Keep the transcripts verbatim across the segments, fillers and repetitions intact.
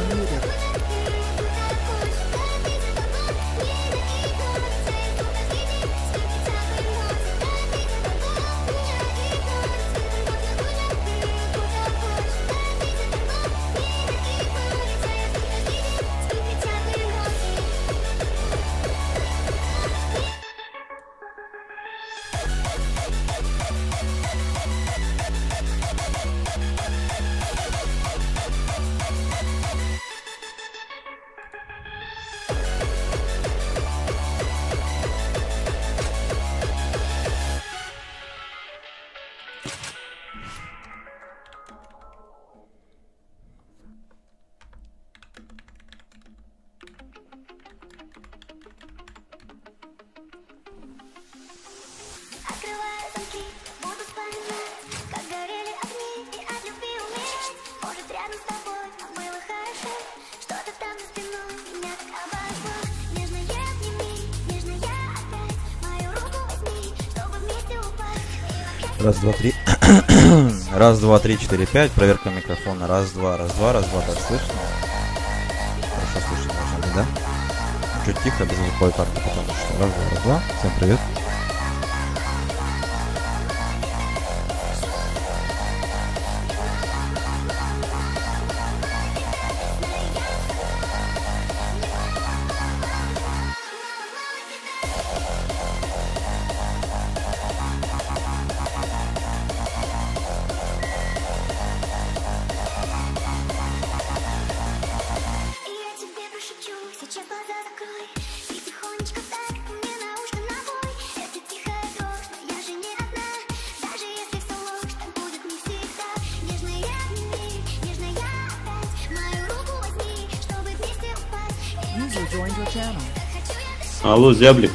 Раз, два, три. Раз, два, три, четыре, пять. Проверка микрофона. Раз, два, раз, два, раз, два. Так, слышно? Хорошо слышно, можно ли, да? Чуть тихо, без звуковой карты, потому что раз, два, раз, два. Всем привет. Алло, зяблик.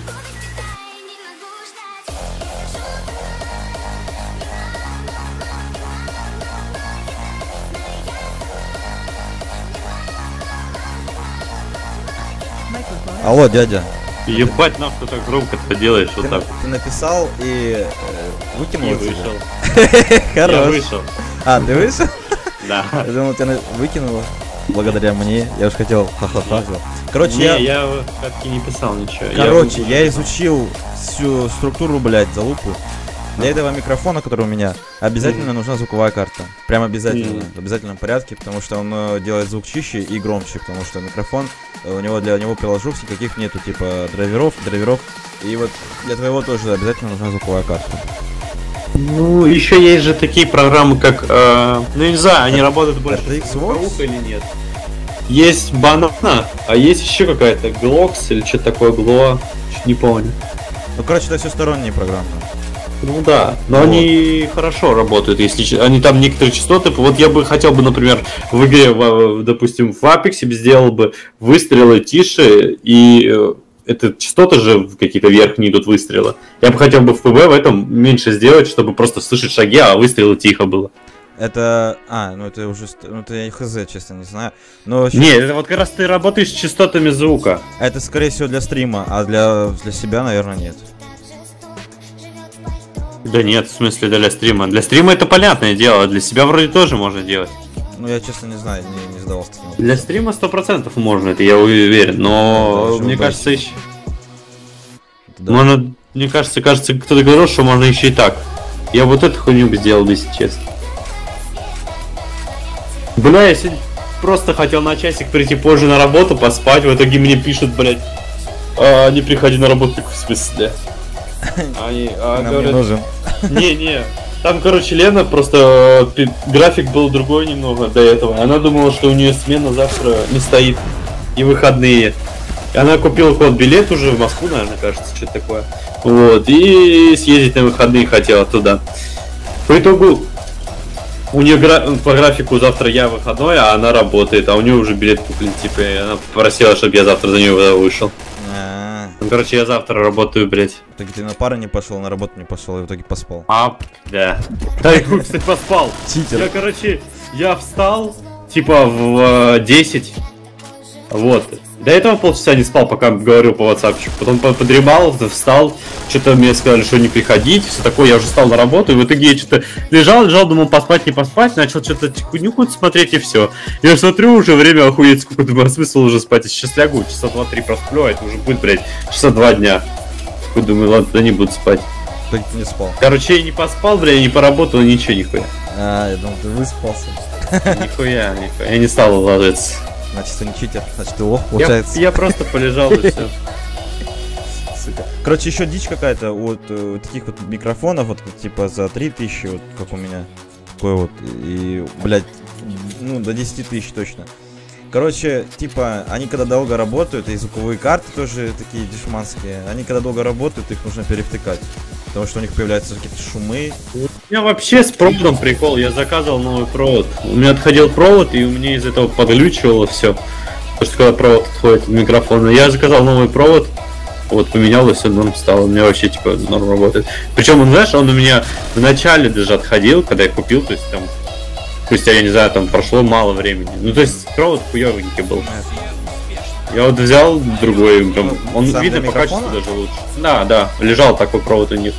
Алло, дядя. Ебать, нахуй ты так громко-то делаешь, вот Ты, так. ты написал и э, выкинул? И отсюда? вышел. Хорош. Я вышел. А, ты вышел? Да. Я думал, тебя на- выкинуло благодаря мне. Я уж хотел ха-ха-ха. Короче, Не, я... я в катке не писал ничего. Короче, я, я изучил всю структуру, блядь, залупу. Для этого микрофона, который у меня, обязательно нужна звуковая карта. Прям обязательно, в обязательном порядке, потому что он э, делает звук чище и громче, потому что микрофон, э, у него для него приложухи каких нету, типа драйверов, драйверов. И вот для твоего тоже обязательно нужна звуковая карта. Ну, еще есть же такие программы, как, э, ну, я не знаю, они работают больше эр ти экс с звуковухой или нет. Есть банана, а есть еще какая-то Глокс или что-то такое, Гло, чуть не помню. Ну, короче, это все сторонние программы. Ну да, но Вот. Они хорошо работают, если ч- они там некоторые частоты. Вот я бы хотел бы, например, в игре, в, допустим, в Apex сделал бы выстрелы тише, и э, это частоты же какие-то верхние идут выстрелы. Я бы хотел бы в ПВ в этом меньше сделать, чтобы просто слышать шаги, а выстрелы тихо было. Это... А, ну это уже... ст- Ну это я хз, честно, не знаю. Но вообще- Не, это вот как раз ты работаешь с частотами звука. это, скорее всего, для стрима, а для, для себя, наверное, нет. Да нет, в смысле для стрима. Для стрима это понятное дело, а для себя вроде тоже можно делать. Ну, я, честно, не знаю, не, не задавался таким Для вопросом. стрима сто процентов можно, это я уверен, но Да, даже мне удачно. кажется еще... Да. Можно, мне кажется, кажется, кто-то говорил, что можно еще и так. Я вот эту хуйню бы сделал, если честно. Бля, я сегодня просто хотел на часик прийти позже на работу, поспать, в итоге мне пишут, блядь, а, не приходи на работу, в смысле. Они а, Нам не говорят, нужен. не-не, там, короче, Лена просто э, график был другой немного до этого. Она думала, что у нее смена завтра не стоит и выходные. И она купила код билет уже в Москву, наверное, кажется, что-то такое. Вот, и съездить на выходные хотела туда. По итогу у нее гра- по графику завтра я выходной, а она работает, а у нее уже билет куплен, типа, и она попросила, чтобы я завтра за нее вышел. А, Ну, короче, я завтра работаю, блядь. в итоге ты на пары не пошел, на работу не пошел, и в итоге поспал. А, да. Да, я, кстати, поспал. Читер. Я, короче, я встал, типа, в э, десять. Вот. До этого полчаса не спал, пока говорил по ватсапчику. Потом подремал, встал, что-то мне сказали, что не приходить, все такое, я уже встал на работу, и в итоге я что-то лежал, лежал, думал поспать, не поспать, начал что-то хуйню смотреть, и все. Я смотрю, уже время охуеть, сколько, думаю, а смысл уже спать, я сейчас лягу, часа два-три просплю, а это уже будет, блядь, часа два дня. Такой думаю, ладно, тогда не буду спать. Ты не спал. Короче, я не поспал, блядь, не поработал, ничего, нихуя. А, я думал, ты выспался. Нихуя, нихуя, я не стал ложиться. Значит, ты не читер, значит, ты лох, получается. Я, я просто полежал и все. Сука. Короче, еще дичь какая-то вот э, таких вот микрофонов, вот типа за три тысячи, вот как у меня. Такой вот, и, блядь, ну, до десяти тысяч точно. Короче, типа, они когда долго работают, и звуковые карты тоже такие дешманские, они когда долго работают, их нужно перевтыкать. Потому что у них появляются какие-то шумы. У меня вообще с проводом прикол, я заказывал новый провод. У меня отходил провод, и у меня из этого подглючивало все. Потому что когда провод отходит от микрофона, я заказал новый провод, вот поменял, и все норм стало. У меня вообще типа норм работает. Причем, он, знаешь, он у меня в начале даже отходил, когда я купил, то есть там, спустя, я не знаю, там прошло мало времени. Ну, то есть провод хуёвенький был. Я вот взял другой, прям, он Сам видно по качеству даже лучше. Да, да, лежал такой провод у них.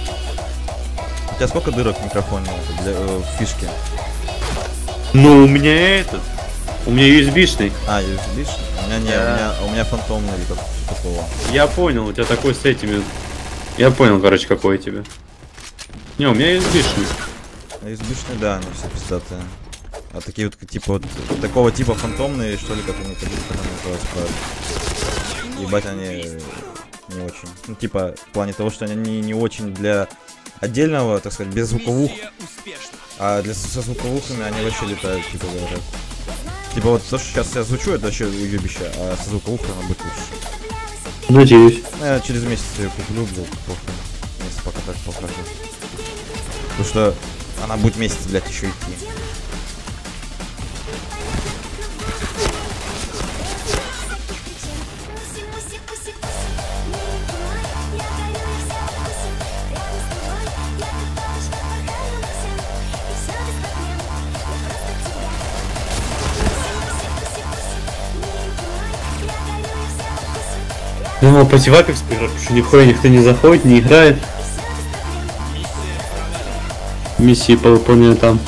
У тебя сколько дырок в микрофоне для э, фишки? Ну, у меня этот, у меня ю эс би-шный. А, ю эс би-шный? У меня не, Да. у меня, у меня фантомный или как такого. Я понял, у тебя такой с этими. Я понял, короче, какой у тебя. Не, у меня ю эс би-шный. ю эс би-шный, да, они все пиздатые. А такие вот, типа, вот, такого типа фантомные, что ли, как они называются, ебать, они не очень. Ну, типа, в плане того, что они не, не очень для отдельного, так сказать, без звуковух. А для, со звуковухами они вообще летают, типа, говорят. Типа, вот то, что сейчас я звучу, это вообще уебище, а со звуковухой оно будет лучше. Надеюсь. Ну, я через месяц ее куплю, блядь, похуй. Месяц пока так покажу. Потому что она будет месяц, блядь, еще идти. Думал, пойти в Apex поиграть, потому что нихуя никто не заходит, не играет. Миссии повыполняю там.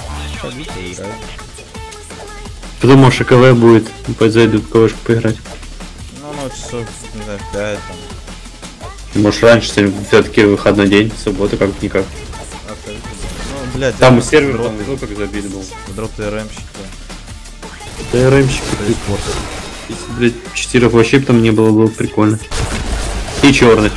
Потом, может, КВ будет. Пойду зайду в КВшку поиграть. Ну, ну, часов, не знаю, пять там. Может, раньше сегодня все-таки выходной день, суббота, как-никак. А, ну, блядь, Там я- сервер, дроты, там, ну, как забили был. дроты РМщик, Да, РМщик. да, и спорт. Если, блядь, четырех вообще б там не было, было бы прикольно. И черных.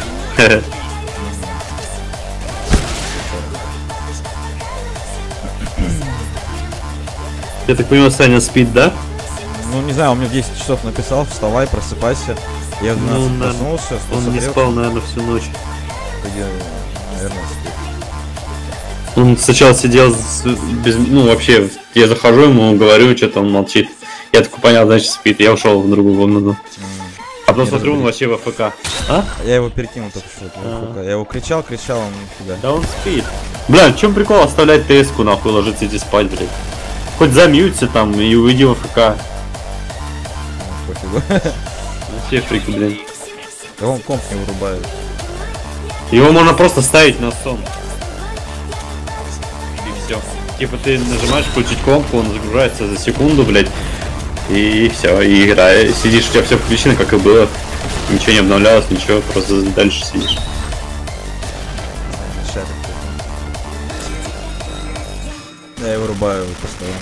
Я так понимаю, Саня спит, да? Ну, не знаю, он мне в десять часов написал, вставай, просыпайся. Я в двенадцать Ну, да. проснулся, Он не посмотрел, спал, наверное, всю ночь. где, наверное, спит. Он сначала сидел с- без... Ну, вообще, я захожу ему, говорю, что-то он молчит. Я такой понял, значит спит. Я ушел в другую комнату. М. А потом Не смотрю, он разберись. вообще в АФК. А? Я его перекинул только что. А. Я его кричал, кричал, он нифига. Да он спит. Бля, в чем прикол оставлять ТС-ку нахуй, ложиться иди спать, блядь. Хоть замьються там и уйди в АФК. Ну, пофигу. Вообще фрик, блядь. Да он комп не вырубает. Его можно просто ставить на сон. И все. Типа ты нажимаешь включить комп, он загружается за секунду, блядь. И все, и играешь. Сидишь, у тебя все включено, как и было. Ничего не обновлялось, ничего, просто дальше сидишь. Шарик. Я его вырубаю постоянно.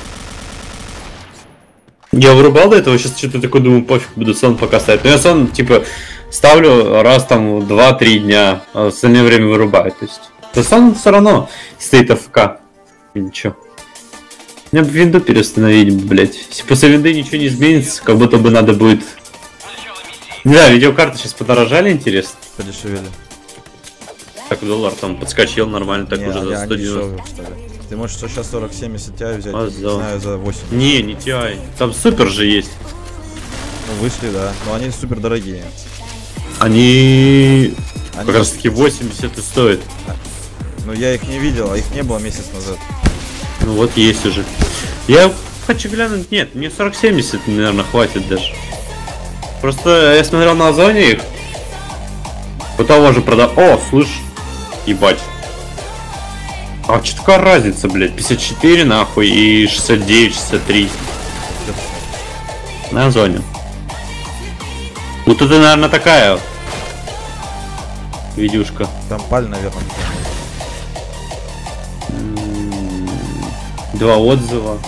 Я вырубал до этого, сейчас что-то такое думаю, пофиг, буду сон пока ставить. Но я сон, типа, ставлю раз там два-три дня, а в остальное время вырубаю. То есть, то сон все равно стоит АФК. И ничего. Мне бы винду переустановить, блять. Если после винды ничего не изменится, как будто бы надо будет... Не знаю, видеокарты сейчас подорожали, интересно. Подешевели. Так, доллар там подскочил нормально, так Не, уже они- за сто они девяносто. дешевые стали. Ты можешь сейчас сорок семьдесят Ti взять, А, не да. знаю, за восемь. Не, не ти ай. Там супер же есть. Ну, вышли, да. Но они супер дорогие. Они... Они... Как раз таки восемьдесят и стоит. Ну, я их не видел, а их не было месяц назад. Ну вот есть уже. Я хочу глянуть, нет, мне сорок семьдесят, наверное, хватит даже. Просто я смотрел на Озоне их. У того же продал. О, слышь. Ебать. А что такая разница, блядь? пятьдесят четыре нахуй и шестьдесят девять, шестьдесят три. На Озоне. Вот это, наверное, такая видюшка. Там паль, наверное. Два отзыва.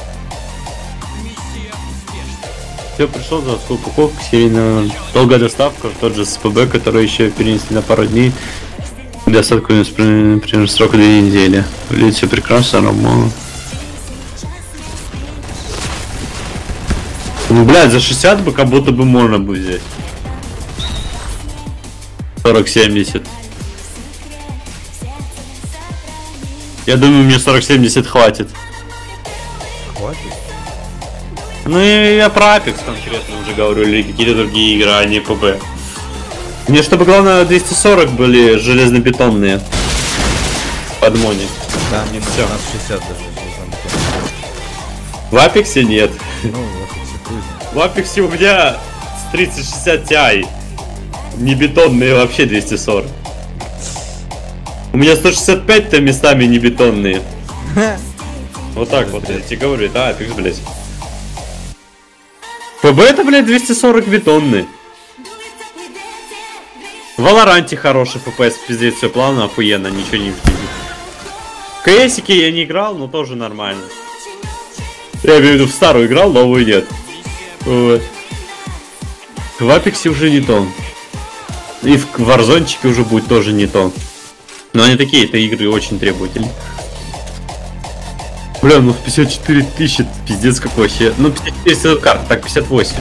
Все, пришел за упаковку серийного. Долгая доставка, тот же СПБ, который еще перенесли на пару дней. Доставка, например, срок две недели. Выглядит все прекрасно, нормально. Ну, блядь, за шестьдесят бы как будто бы можно бы взять. сорок семьдесят. Я думаю, мне сорок семьдесят хватит. Хватит? Ну и я про Apex конкретно уже говорю, или какие-то другие игры, а не ПБ. Мне чтобы главное двести сорок были железнобетонные. Подмони. Да, мне Всё. на шестьдесят даже. В Apex нет. Ну, вот и все хуй. В Apex у меня тридцать шестьдесят Ti. Не бетонные вообще двести сорок. У меня сто шестьдесят пять-то местами не бетонные. Вот так вот, я тебе говорю, да, Apex, блядь. ПБ это, блядь, двести сорок бетонный. В Валоранте хороший эф пи эс, пиздец, все плавно, охуенно, ничего не впиздит. В КСике я не играл, но тоже нормально. Я имею в виду в старую играл, новую нет. Вот. В Апексе уже не то. И в Варзончике уже будет тоже не то. Но они такие, это игры очень требовательные. Бля, ну в пятьдесят четыре тысячи, пиздец как вообще. Ну пятьдесят четыре карт, так пятьдесят восемь.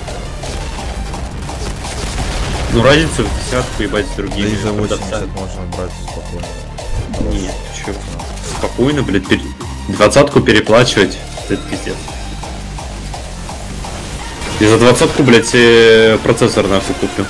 Ну разницу в десятку ебать с другими. Да и за восемьдесят продавцами. можно брать спокойно. Нет, чё? Спокойно, блядь, пер... двадцатку переплачивать. Это пиздец. И за двадцатку, блядь, э, процессор нахуй куплю.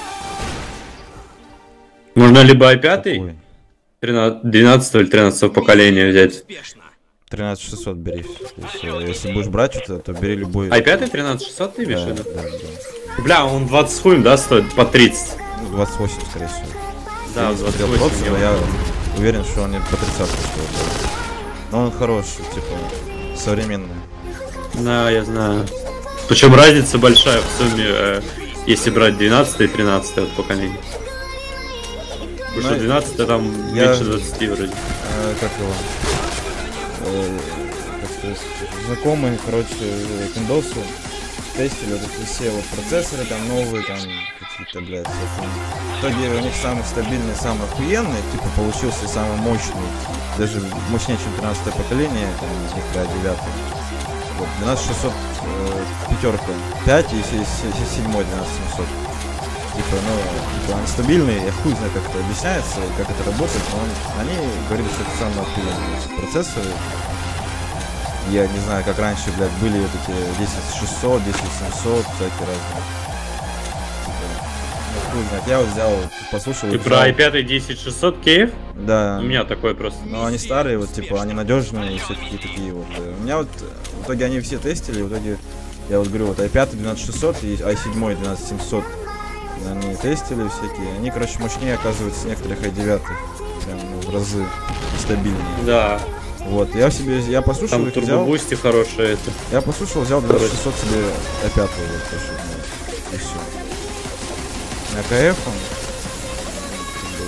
Можно либо ай пять, двенадцатого или тринадцатого поколения взять. тринадцать шестьсот бери. Если, если будешь брать что-то, то бери любой. ай пять тринадцать шестьсот ты имеешь в Да, виду? да, да. Бля, он двадцать с хуем, да, стоит? По тридцать. Ну, двадцать восемь, скорее всего. Да, Я не двадцать смотрел восемь. процесс, но я уверен, что он не по тридцатке стоит. Но он хороший, типа, современный. Да, я знаю. Причем разница большая в сумме, э, если брать двенадцатое и тринадцатое поколение. Потому что двенадцатое там я- меньше двадцати вроде. Э, как его? Э, как сказать, знакомые, короче, Windows тестили вот эти все вот процессоры, там новые, там какие-то, блядь, всякие. В итоге у них самый стабильный, самый охуенный, типа получился самый мощный, даже мощнее, чем тринадцатое поколение, там, из них, да, девятое. Вот, двенадцать шестьсот э, пятерка, пять и седьмой двенадцать семьсот. Типа, ну, типа, они стабильные, я хуй знаю, как это объясняется, как это работает, но он, они говорили, что это самые охуенные эти процессоры. Я не знаю, как раньше, блядь, были вот эти десять шестьсот, десять семьсот, всякие разные. Типа, ну, хуй знает, я вот взял, послушал. Ты и про взял. ай пять десять шестьсот кейв? Да. У меня такой просто. Но они старые, вот, типа, они надежные, и все такие такие вот. У меня вот, в итоге они все тестили, в итоге, я вот говорю, вот ай пять двенадцать шестьсот и ай семь двенадцать семьсот. Они тестили всякие, они, короче, мощнее оказываются некоторых ай девять, прям, ну, в разы стабильнее. Да. Вот, я себе, я послушал Там их, взял, турбобусти хорошие это. я послушал, взял двенадцать шестьсот себе ай пять, вот, послушал, ну, и все. На КФ он, как бы,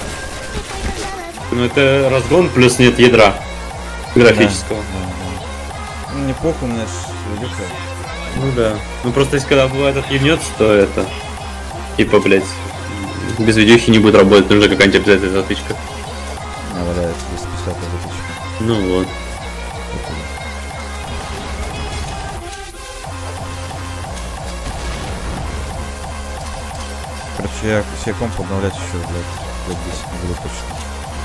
плохо. Ну это разгон плюс нет ядра графического. Да, да, да. Ну, не похуй, у меня ж видюха. Ну да. Ну просто если когда бывает отъебнется, то это. Типа, блять, без видюхи не будет работать, нужна какая-нибудь обязательная затычка. А, валяется двести пятьдесят затычка. Ну вот. Короче, я себе комп обновлять еще, блядь, лет десять не буду точно.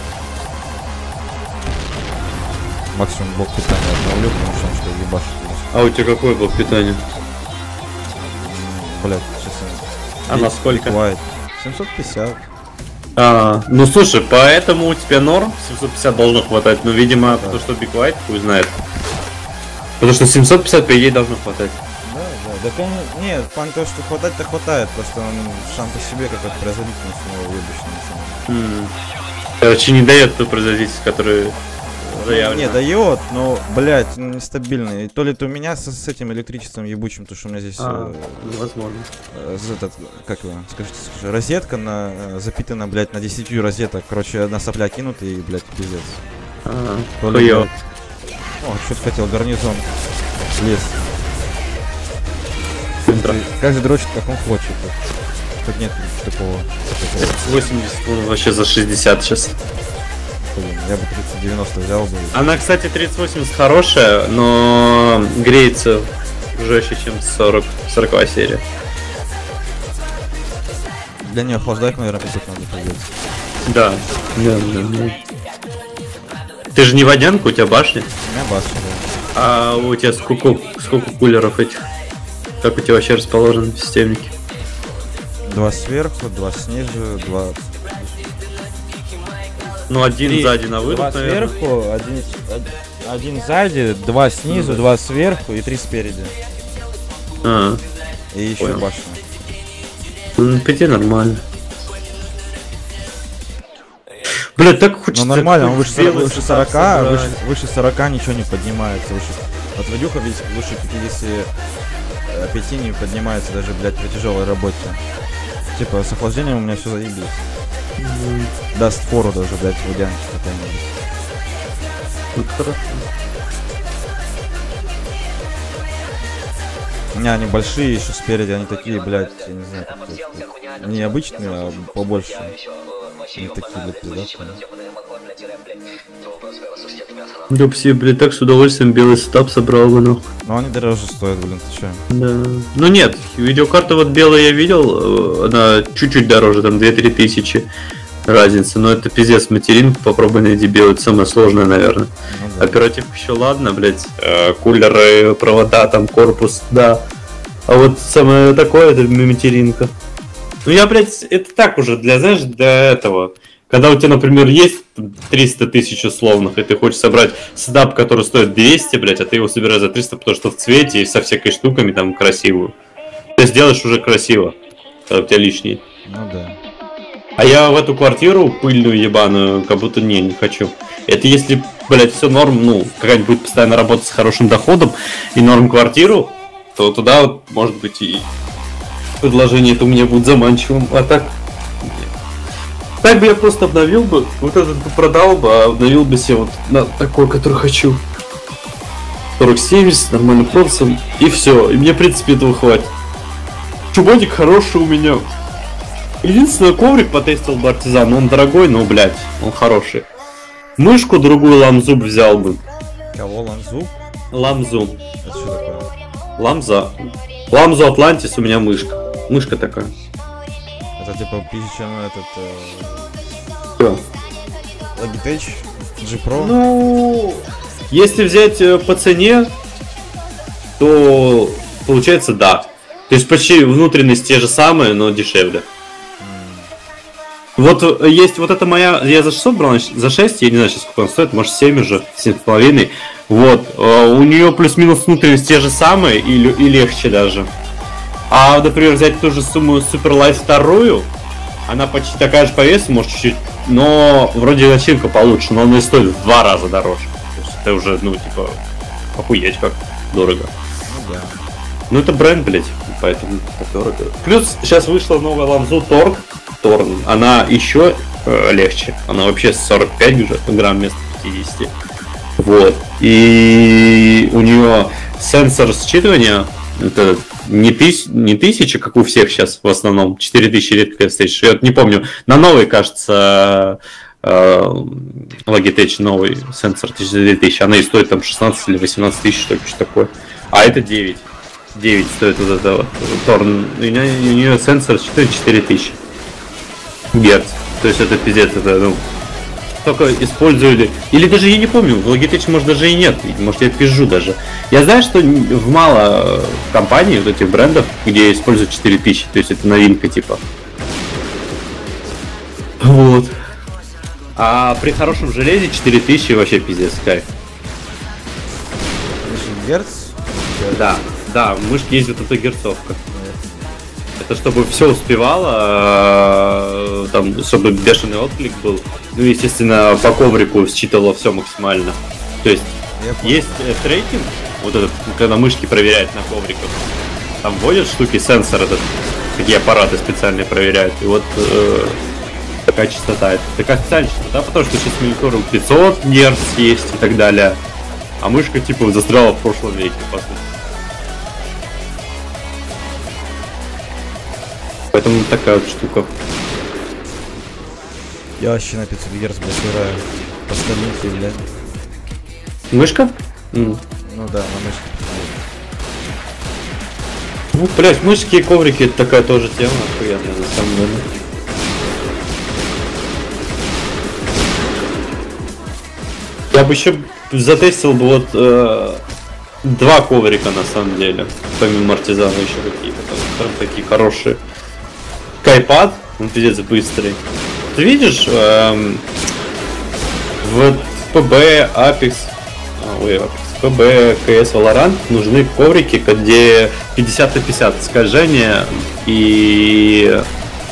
Максимум блок питания обновлю, потому что он что ебашит. А у тебя какой был питание? Блядь, сейчас А на сколько? Бывает. семьсот пятьдесят. А, ну слушай, поэтому у тебя норм, семьсот пятьдесят должно хватать, но видимо, Да. потому что Big White хуй знает. Потому что семьсот пятьдесят по идее должно хватать. Да, да, Да, конечно, нет, в плане того, что хватать-то хватает, просто он сам по себе какой-то производительность у него выебищная. Короче, не дает ту производительность, которую заявлено. Не, дает, но, блядь, нестабильный. То ли это у меня с, с этим электричеством ебучим, то что у меня здесь... А, э, возможно. Э, этот, как его, скажите, скажите, розетка на, э, запитана, блядь, на десятью розеток. Короче, одна сопля кинута и, блядь, пиздец. Ага, хуёво. О, что-то хотел, гарнизон. Лес. Каждый дрочит, как он хочет. Тут нет такого. восемьдесят, он вообще за шестьдесят сейчас. Блин, я бы тридцать девяносто взял бы. Она, кстати, тридцать восемьдесят хорошая, но греется жестче, чем сорок, сороковая серия. Для нее охлаждать, наверное, писать надо придется. Да. Да, да, да. Ты же не водянка, у тебя башня? У меня башня, да. А у тебя сколько, сколько кулеров этих? Как у тебя вообще расположены в системнике? Два сверху, два снизу, два... Ну, один Три, сзади на выдох, два наверное. сверху, один, один сзади, два снизу, Ну, да. два сверху и три спереди. А, И еще понял. башня. ну, пяти нормально. Бля, так хочется... Ну нормально, он выше, белый выше состав сорока, собрать. выше, выше сорока ничего не поднимается. Выше... Вот Вадюха ведь выше пятидесяти пяти не поднимается даже, блядь, при тяжелой работе. Типа с охлаждением у меня все заебись. Мгм. Даст фору даже, блядь, водянки какая-нибудь. Вот хорошо. У меня они большие еще спереди, они такие, блядь, я не знаю, как это. Не обычные, а побольше. Не такие, блядь, пиздатые. Я бы себе, блядь, так с удовольствием белый сетап собрал бы, ну. Но они дороже стоят, блин, ты чё? Да. Ну нет, видеокарта вот белая я видел, э, она чуть-чуть дороже, там две-три тысячи разница, но это пиздец, материнку попробуй найди белую, это самое сложное, наверное. Ну, да. Оперативка еще ладно, блядь, э, кулеры, провода, там корпус, да. А вот самое такое, это материнка. Ну я, блядь, это так уже, для, знаешь, для этого. Когда у тебя, например, есть триста тысяч условных, и ты хочешь собрать седап, который стоит двести, блядь, а ты его собираешь за триста, потому что в цвете и со всякой штуками там красивую. Ты сделаешь уже красиво, когда у тебя лишний. Ну да. А я в эту квартиру пыльную ебаную, как будто не, не хочу. Это если, блядь, все норм, ну, какая-нибудь будет постоянно работать с хорошим доходом и норм квартиру, то туда вот, может быть, и предложение это у меня будет заманчивым, а так... Так бы я просто обновил бы, вот этот бы продал бы, а обновил бы себе вот на такой, который хочу. сорок семьдесят, нормальным процессом, и все. И мне, в принципе, этого хватит. Чуботик хороший у меня. Единственное, коврик потестил бы артизан, он дорогой, но, блядь, он хороший. Мышку другую ламзу взял бы. Кого, Ланзу? Ламзу. Это что такое? Ламза. Ламзу Атлантис у меня мышка. Мышка такая. Это типа тысяча, ну этот... Что? Э, Logitech G Pro? Ну, если взять э, по цене, то получается да. То есть почти внутренности те же самые, но дешевле. Вот э, есть вот это моя, я за шестьсот брал, за шесть, я не знаю сейчас сколько он стоит, может семь уже, семь с половиной. Вот, э, у нее плюс-минус внутренности те же самые и, лю- и легче даже. А, например, взять ту же сумму Superlight вторую, она почти такая же по весу, может чуть-чуть, но вроде начинка получше, но она и стоит в два раза дороже. То есть это уже, ну, типа, охуеть как дорого. Ну да. Ну это бренд, блять, поэтому так дорого. Плюс сейчас вышла новая ламзу Торг, Торн, она еще э, легче, она вообще сорок пять уже грамм вместо пятидесяти. Вот, и у нее сенсор считывания, это не, тыс, не тысяча, как у всех сейчас в основном, четыре тысячи редко встретишь. Я вот не помню, на новый, кажется, э, Logitech новый сенсор четыре тысячи, она и стоит там шестнадцать или восемнадцать тысяч, что-то такое. А это девять. девять стоит вот это вот Торн. У нее, у нее сенсор четыре тысячи герц. То есть это пиздец, это, ну, только использовали. Или даже я не помню, в Logitech может даже и нет. Может я пизжу даже. Я знаю, что в мало компаний, вот этих брендов, где используют четыре тысячи. То есть это новинка типа. Вот. А при хорошем железе четыре тысячи вообще пиздец, кайф. Герц? Да, Да, в мышке есть вот эта герцовка. Это чтобы все успевало, там, чтобы бешеный отклик был. Ну, естественно, по коврику считывало все максимально. То есть есть э, трекинг, вот этот, когда мышки проверяют на ковриках. Там вводят штуки, сенсор этот, такие аппараты специальные проверяют. И вот э, такая частота. Это такая специальная частота, потому что сейчас монитору пятьсот герц есть и так далее. А мышка типа застряла в прошлом веке, по сути. Поэтому такая вот штука. Я вообще на пятьсот герц, блядь, играю. По столице, блядь. Мышка? Mm. Ну да, на мышке. Ну, блядь, мышки и коврики это такая тоже тема охуенная, на самом деле. Я бы еще затестил бы вот э, два коврика на самом деле. Помимо артизана еще какие-то там, там такие хорошие. Кайпад, он пиздец быстрый. Ты видишь, эм, в пэ бэ, Apex, ой, Apex, пэ бэ, ка эс, Valorant нужны коврики, где пятьдесят на пятьдесят скольжение и...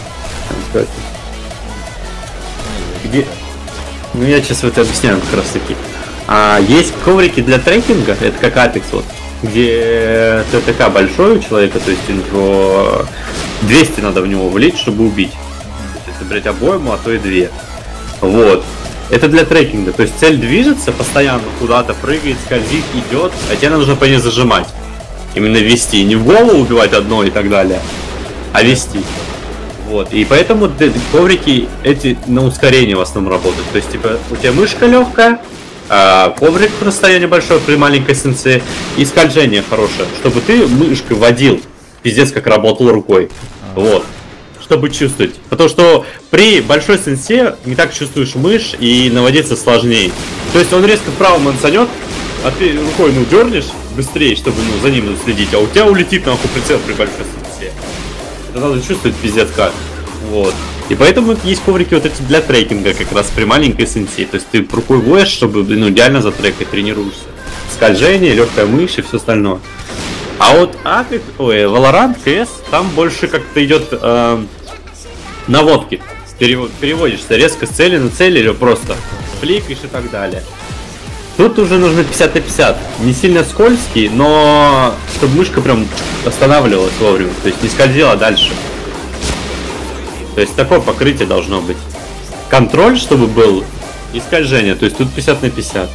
Где... Ну я сейчас это объясняю как раз таки. А есть коврики для трекинга, это как Apex вот, где тэ тэ ка большой у человека, то есть у него двести надо в него влить, чтобы убить. Если брать обойму, а то и две. Вот. Это для трекинга, то есть цель движется, постоянно куда-то прыгает, скользит, идет, а тебе нужно по ней зажимать. Именно вести, не в голову убивать одно и так далее, а вести. Вот, и поэтому коврики эти на ускорение в основном работают. То есть, типа, у тебя мышка легкая, а коврик расстояние большое при маленькой сенсе и скольжение хорошее, чтобы ты мышкой водил, пиздец как работал рукой. Вот. Чтобы чувствовать. Потому что при большой сенсе не так чувствуешь мышь и наводиться сложнее. То есть он резко вправо мансанет, а ты рукой ну дернешь быстрее, чтобы ну, за ним следить, а у тебя улетит нахуй прицел при большой сенсе. Это надо чувствовать пиздец как. Вот. И поэтому есть коврики вот эти для трекинга как раз при маленькой сенсе. То есть ты рукой водишь, чтобы ну, идеально за трекой тренируешься. Скольжение, легкая мышь и все остальное. А вот Apex, ой, Valorant, ка эс, там больше как-то идет э, наводки. Перевод, переводишься резко с цели на цель или просто фликаешь и так далее. Тут уже нужно пятьдесят на пятьдесят. Не сильно скользкий, но чтобы мышка прям останавливалась вовремя. То есть не скользила дальше. То есть такое покрытие должно быть. Контроль, чтобы был, и скольжение. То есть тут пятьдесят на пятьдесят.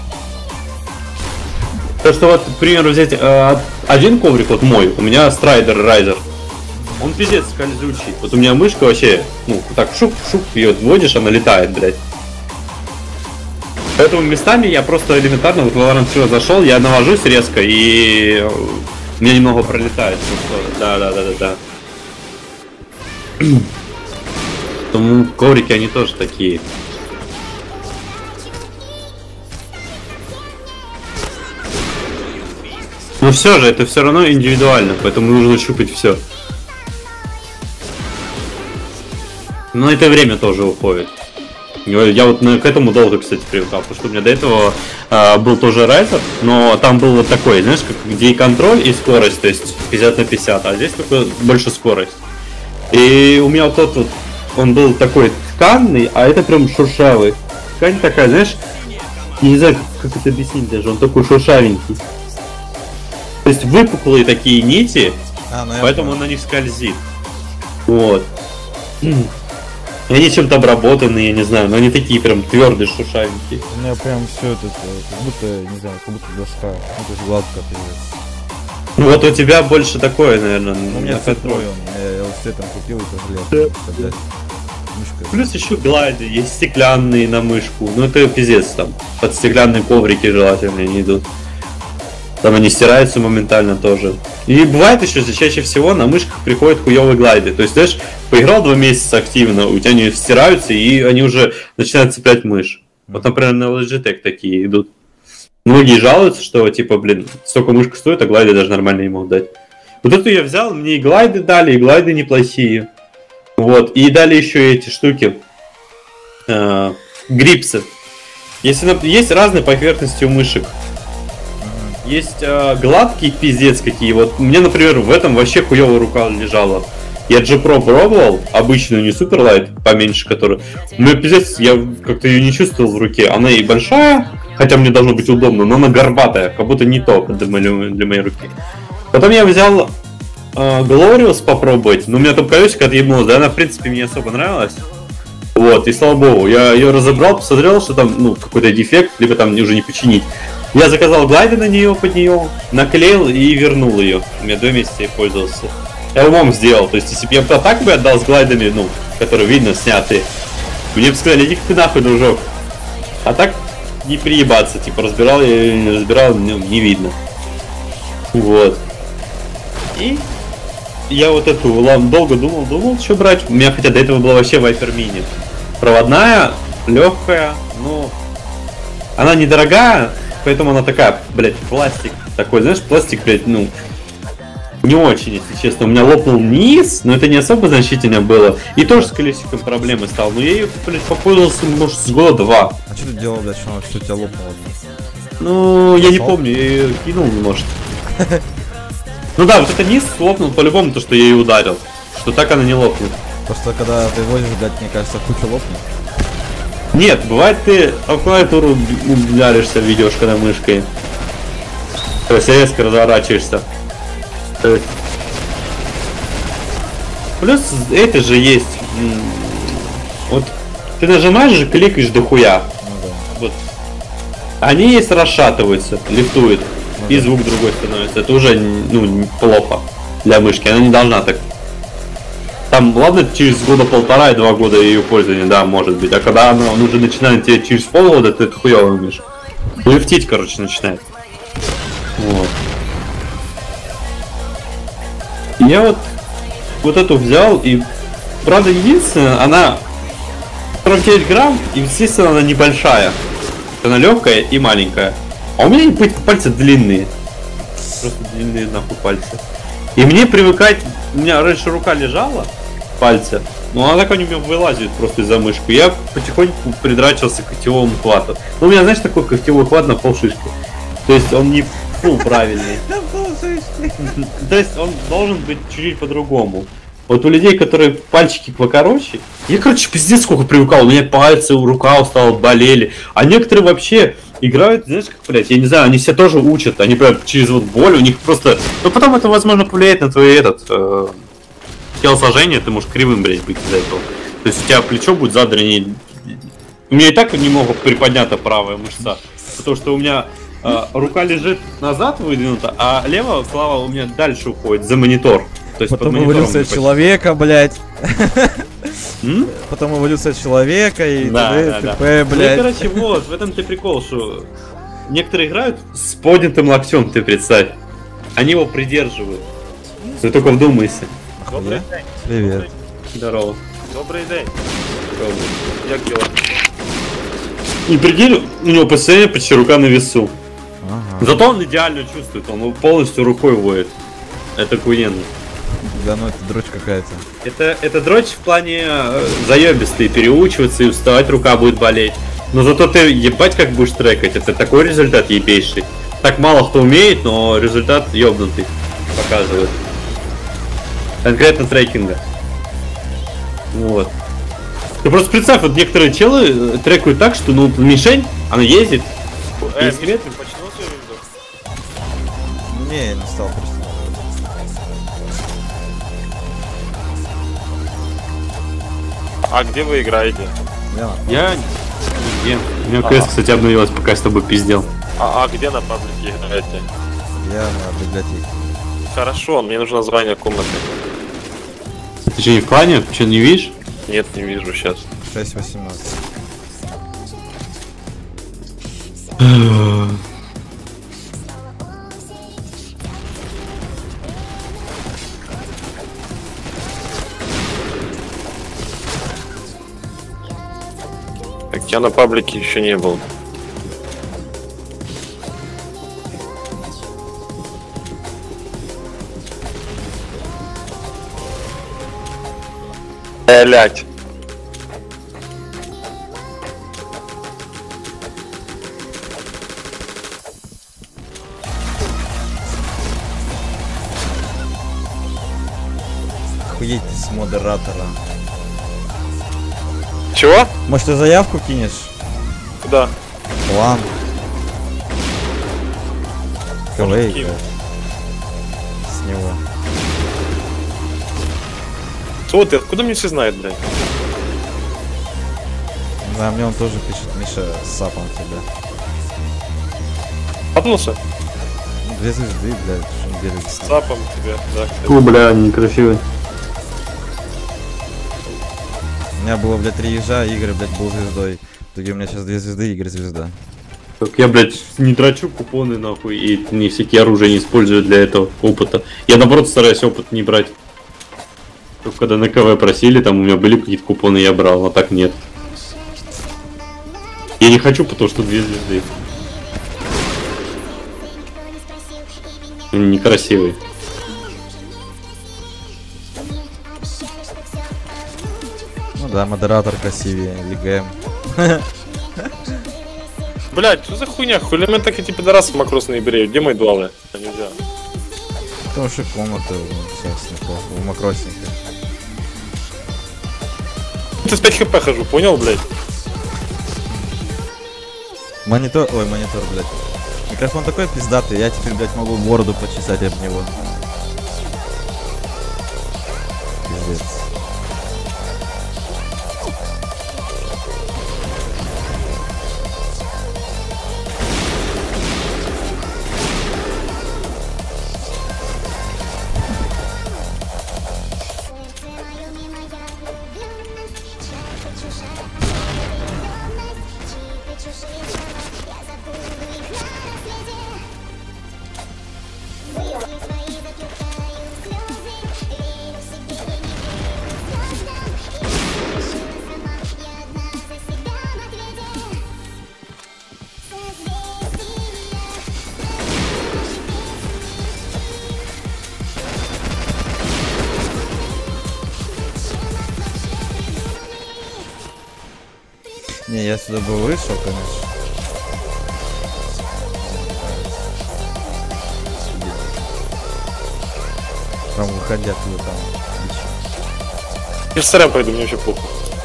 То, что вот, к примеру, взять э, один коврик, вот мой, у меня Страйдер Райзер. Он пиздец скользучий. Вот у меня мышка вообще, ну, так шук-шук, ее вводишь, она летает, блядь. Поэтому местами я просто элементарно, вот в Valorant вчера зашел, я навожусь резко, и у меня немного пролетает. Да-да-да-да-да. Поэтому коврики, они тоже такие. Но все же, это все равно индивидуально, поэтому нужно щупать все. Но это время тоже уходит. Я вот к этому долго, кстати, привыкал, потому что у меня до этого э, был тоже райзер, но там был вот такой, знаешь, как, где и контроль, и скорость, то есть пятьдесят на пятьдесят, а здесь только больше скорость. И у меня вот тот вот, он был такой тканный, а это прям шуршавый. Ткань такая, знаешь, я не знаю, как, как это объяснить даже, он такой шуршавенький. То есть выпуклые такие нити, а, ну поэтому он на них скользит. Вот. И они чем-то обработаны, я не знаю, но они такие прям твердые, шуршавенькие. У меня прям все это, как будто, не знаю, как будто доска, ну то есть гладко. Ну вот у тебя больше такое, наверное. Ну, у меня цветной он, я, я вот цветом купил и пожалел. Да. Плюс еще глайды, есть стеклянные на мышку, ну это пиздец там, под стеклянные коврики желательно не идут. Там они стираются моментально тоже. И бывает еще, чаще всего на мышках приходят хуёвые глайды. То есть, знаешь, поиграл два месяца активно, у тебя они стираются, и они уже начинают цеплять мышь. Вот, например, на Logitech такие идут. Многие жалуются, что, типа, блин, столько мышка стоит, а глайды даже нормально не могут дать. Вот эту я взял, мне и глайды дали, и глайды неплохие. Вот, и дали еще эти штуки. Э, грипсы. Если, есть разные поверхности у мышек. есть э, гладкие пиздец какие. Вот мне, например, в этом вообще хуёвая рука лежала. Я джи про пробовал, обычную, не суперлайт, поменьше которую. Но пиздец, я как-то ее не чувствовал в руке. Она и большая, хотя мне должно быть удобно, но она горбатая, как будто не то для моей, для моей руки. Потом я взял Глориус э, попробовать, но у меня там колесико отъебнулось, да, она в принципе мне особо нравилась. Вот, и слава богу, я ее разобрал, посмотрел, что там, ну, какой-то дефект, либо там уже не починить. Я заказал глайды на нее, под нее, наклеил и вернул ее. У меня два месяца я пользовался. Я умом сделал, то есть если бы я бы так бы отдал с глайдами, ну, которые видно, снятые, мне бы сказали, иди ты нахуй, дружок. А так не приебаться, типа разбирал я или не разбирал, ну, не видно. Вот. И я вот эту лампу долго думал, думал, что брать. У меня хотя до этого была вообще Viper Mini. Проводная, легкая, ну, она недорогая, поэтому она такая, блядь, пластик такой, знаешь, пластик, блядь, ну, не очень, если честно. У меня лопнул низ, но это не особо значительно было. И тоже с колесиком проблемы стал. Но я ее, блядь, попользовался, может, с года два. А что ты делал, блядь, что, что у тебя лопнуло? Ну, я не помню, я ее кинул, может. Ну да, вот это низ лопнул по-любому, то, что я ее ударил. Что так она не лопнет. Просто когда ты возишь, блядь, мне кажется, кучу лопнет. Нет, бывает ты в клавиатуру ударишься, ведешь, когда мышкой. То есть резко разворачиваешься. То есть... Плюс это же есть. Вот ты нажимаешь же, кликаешь дохуя. Ну да. Вот. Они есть расшатываются, лифтуют. Ну, и да. звук другой становится. Это уже, ну, плохо для мышки. Она не должна так. Там, ладно, через года полтора и два года ее пользования, да, может быть. А когда она он уже начинает тебе через полгода, ты это хуёво умеешь. Лифтить, короче, начинает. Вот. Я вот вот эту взял и, правда, единственное, она сорок девять грамм, и, естественно, она небольшая. Она легкая и маленькая. А у меня пальцы длинные. Просто длинные нахуй пальцы. И мне привыкать, у меня раньше рука лежала, пальцы, но она так у меня вылазит просто из-за мышки. Я потихоньку придрачивался к когтевому хвату. Ну, у меня, знаешь, такой когтевой хват на полшишки. То есть он не фу правильный. То есть он должен быть чуть-чуть по-другому. Вот у людей, которые пальчики покороче, я, короче, пиздец сколько привыкал. У меня пальцы, рука устала, болели. А некоторые вообще играют, знаешь, как, блядь, я не знаю, они все тоже учат. Они прям через вот боль, у них просто... Ну, потом это, возможно, повлияет на твой этот... Э, телосложение, ты можешь кривым, блядь, быть из-за этого. То есть у тебя плечо будет задрано. У меня и так немного приподнята правая мышца. Потому что у меня... Uh, рука лежит назад выдвинута, а левая слава у меня дальше уходит за монитор. То есть потом эволюция человека, блядь. М? Потом эволюция человека и да, т.д. да, т.п., да. блядь. Ну, короче, вот, в этом-то прикол, что некоторые играют с поднятым локтем, ты представь. Они его придерживают. Ты только вдумайся. Добрий день. Привет. Здорово. Добрий день. Як дела? И прикинь, у него постоянно почти рука на весу. Ага. Зато он идеально чувствует, он полностью рукой воет. Это охуенно. Да ну это дрочь какая-то. Это, это дрочь в плане э, заебистый, переучиваться и уставать, рука будет болеть. Но зато ты ебать как будешь трекать, это такой результат ебейший. Так мало кто умеет, но результат ёбнутый показывает. Конкретно трекинга. Вот. Ты просто представь, вот некоторые челы трекают так, что ну мишень, она ездит. Э, десять метров. почему ты видел? Не, я не стал просто. А где вы играете? Я на- Я... Я... У меня Ага. квест, кстати, обновилась, пока я с тобой пиздел. А, а где на паблике играете? я на библиотеке. Хорошо, мне нужно название комнаты. Ты что, не в клане? Ты что, не видишь? Нет, не вижу сейчас. шесть восемнадцать. Так я на паблике еще не был. Блять. охуеть с модератора. Чего? Может, ты заявку кинешь? Куда? План. КВ. кину. С него. Что ты? Откуда мне все знают, блядь? Да, мне он тоже пишет, Миша, с сапом тебя. Попнулся? Ну, две звезды, блядь, что не делится. С цапом тебя, да. Фу, бля, они некрасивые. У меня было, блядь, три ежа, Игорь, блядь, был звездой. В итоге у меня сейчас две звезды, Игорь звезда. Так я, блядь, не трачу купоны, нахуй, и не всякие оружия не использую для этого опыта. Я, наоборот, стараюсь опыт не брать. Только когда на КВ просили, там у меня были какие-то купоны, я брал, а так нет. Я не хочу, потому что две звезды. Они некрасивые. Ну да, модератор красивее, ЕГЭМ. Блядь, что за хуйня? Хули меня так эти пидорасы макросные бреют? Где мои дуалы? А нельзя. Потому что комната ну, сейчас неплохо, в макросненькой. Ты с пять хп хожу, понял, блядь? Монитор, ой, монитор, блядь. Микрофон такой пиздатый, я теперь, блядь, могу бороду почесать об него. Пиздец. Не, я сюда бы вышел, конечно. Прям выходя оттуда там. Я с СРМ пойду, мне вообще похуй.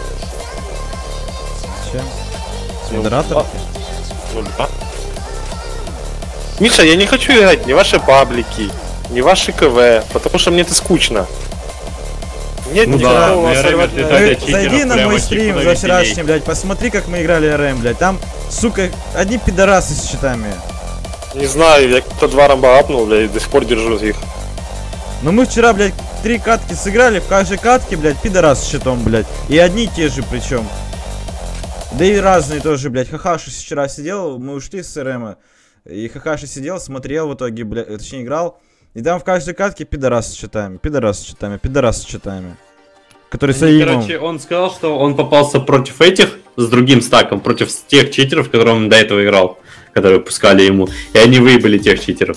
Чем? С Ну, модератором? Ну да. Миша, я не хочу играть ни ваши паблики, ни ваши КВ, потому что мне это скучно. Нет Ну никакого да, на сорвать- РМ Э, читеров Зайди на прямо мой типа стрим на за веселей. вчерашний, блядь, посмотри, как мы играли РМ, блядь. Там, сука, одни пидорасы с щитами. Не знаю, я кто два рамба апнул, блядь, и до сих пор держу их. Но мы вчера, блядь, три катки сыграли, в каждой катке, блядь, пидорас с щитом, блядь. И одни и те же причем. Да и разные тоже, блядь. Хахаши вчера сидел, мы ушли с РМа. И Хахаши сидел, смотрел в итоге, блядь, точнее играл. И там в каждой катке пидорас с щитами, пидорас с щитами, пидорас с щитами. Который с Они, аимом. короче, он сказал, что он попался против этих, с другим стаком, против тех читеров, которым он до этого играл, которые пускали ему. И они выебали тех читеров.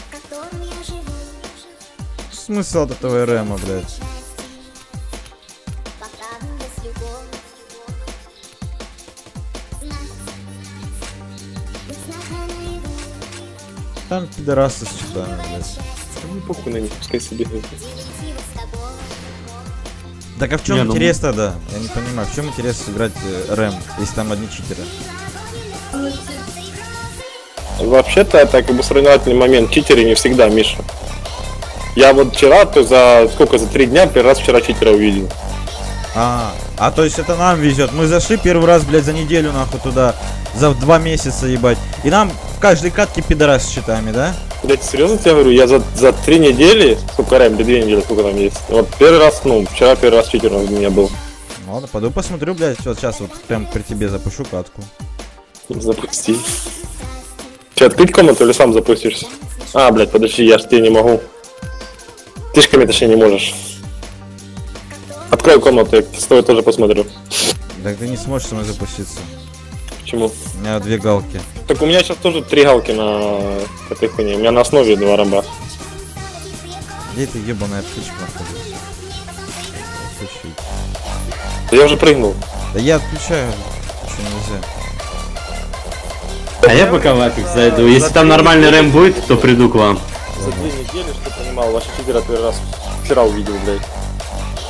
Смысл от этого РМа, блядь? Там пидорасы с щитами, блядь. Ну похуй на них, пускай себе. Так а в чем Не, ну интерес тогда? Я не понимаю, в чем интерес играть э, РМ, если там одни читеры? Вообще-то это как бы сравнительный момент. Читеры не всегда, Миша. Я вот вчера, то за сколько, за три дня первый раз вчера читера увидел. А, а то есть это нам везет. Мы зашли первый раз, блядь, за неделю нахуй туда, за два месяца, ебать. И нам в каждой катке пидорас с щитами, да? Блять, серьезно тебе говорю, я за, за три недели, сколько рэм, или две недели, сколько там есть. Вот первый раз, ну, вчера первый раз читер у меня был. Ладно, пойду посмотрю, блядь, вот сейчас вот прям при тебе запушу катку. Запусти. Че, открыть комнату или сам запустишься? А, блядь, подожди, я ж тебе не могу. Ты ж ко точнее не можешь. Открой комнату, я с тобой тоже посмотрю. Так ты не сможешь со мной запуститься. Почему? У меня две галки. Так у меня сейчас тоже три галки на этой хуйне. У меня на основе два рамба. Где эта ебаная птичка находится? Отключить. Да я уже прыгнул. Да я отключаю. Что нельзя. А я пока в Апекс зайду. Если там нормальный рэм будет, то приду к вам. За две недели, что понимал, ваши читеры первый раз вчера увидел, блядь.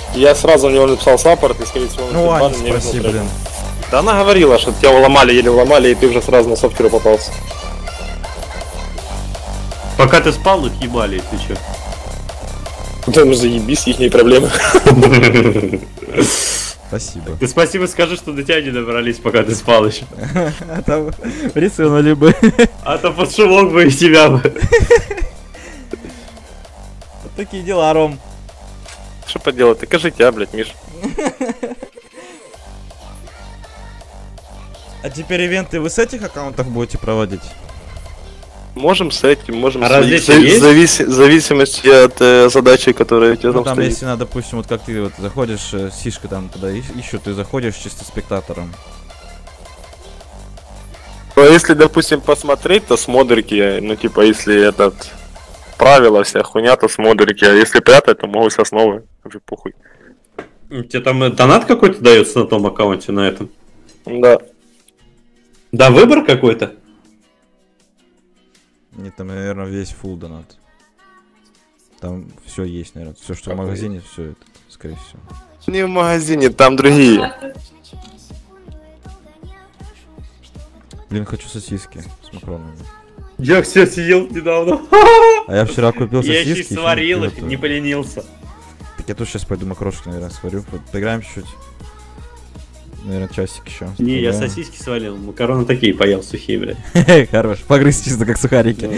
Я сразу у него написал саппорт и, скорее всего, он Ну, бан, Аня, мне спроси, вызвал блин. трек. Да она говорила, что тебя уломали, еле уломали, и ты уже сразу на софтеру попался. Пока ты спал, их ебали, если чё. Да ну заебись, их не проблемы. Спасибо. Ты спасибо скажи, что до тебя не добрались, пока ты спал еще. А там рисунули бы. А то под шумок бы и тебя бы. Вот такие дела, Ром. Что поделать, ты кажи тебя, блядь, Миш. А теперь ивенты вы с этих аккаунтов будете проводить? Можем с этим, можем А с различия есть? зависи- зависимости от э, задачи, которая у тебя Ну там там, стоит. если надо, допустим, вот как ты вот заходишь, э, сишка там туда и- ищут, ты заходишь чисто спектатором. Ну, если, допустим, посмотреть, то с модерки, ну, типа, если этот... Правила вся хуйня, то с модерки, а если прятать, то могут с основы. Уже похуй. Тебе там э, донат какой-то дается на том аккаунте, на этом? Да. Да, выбор какой-то? Нет, там, наверное, весь full донат. Там все есть, наверное. Все, что в Какой? магазине, все это, скорее всего. Не в магазине, там другие. Блин, хочу сосиски с макаронами. Я все съел недавно. А я вчера купил Я сосиски. еще ещё сварил их, приготовил. не поленился. Так я тут сейчас пойду макарошки, наверное, сварю. По- Поиграем чуть-чуть. Наверное, часик еще. Не, я Поиграем. сосиски свалил, макароны такие поел сухие, блядь. Хорош, погрызть чисто как сухарики.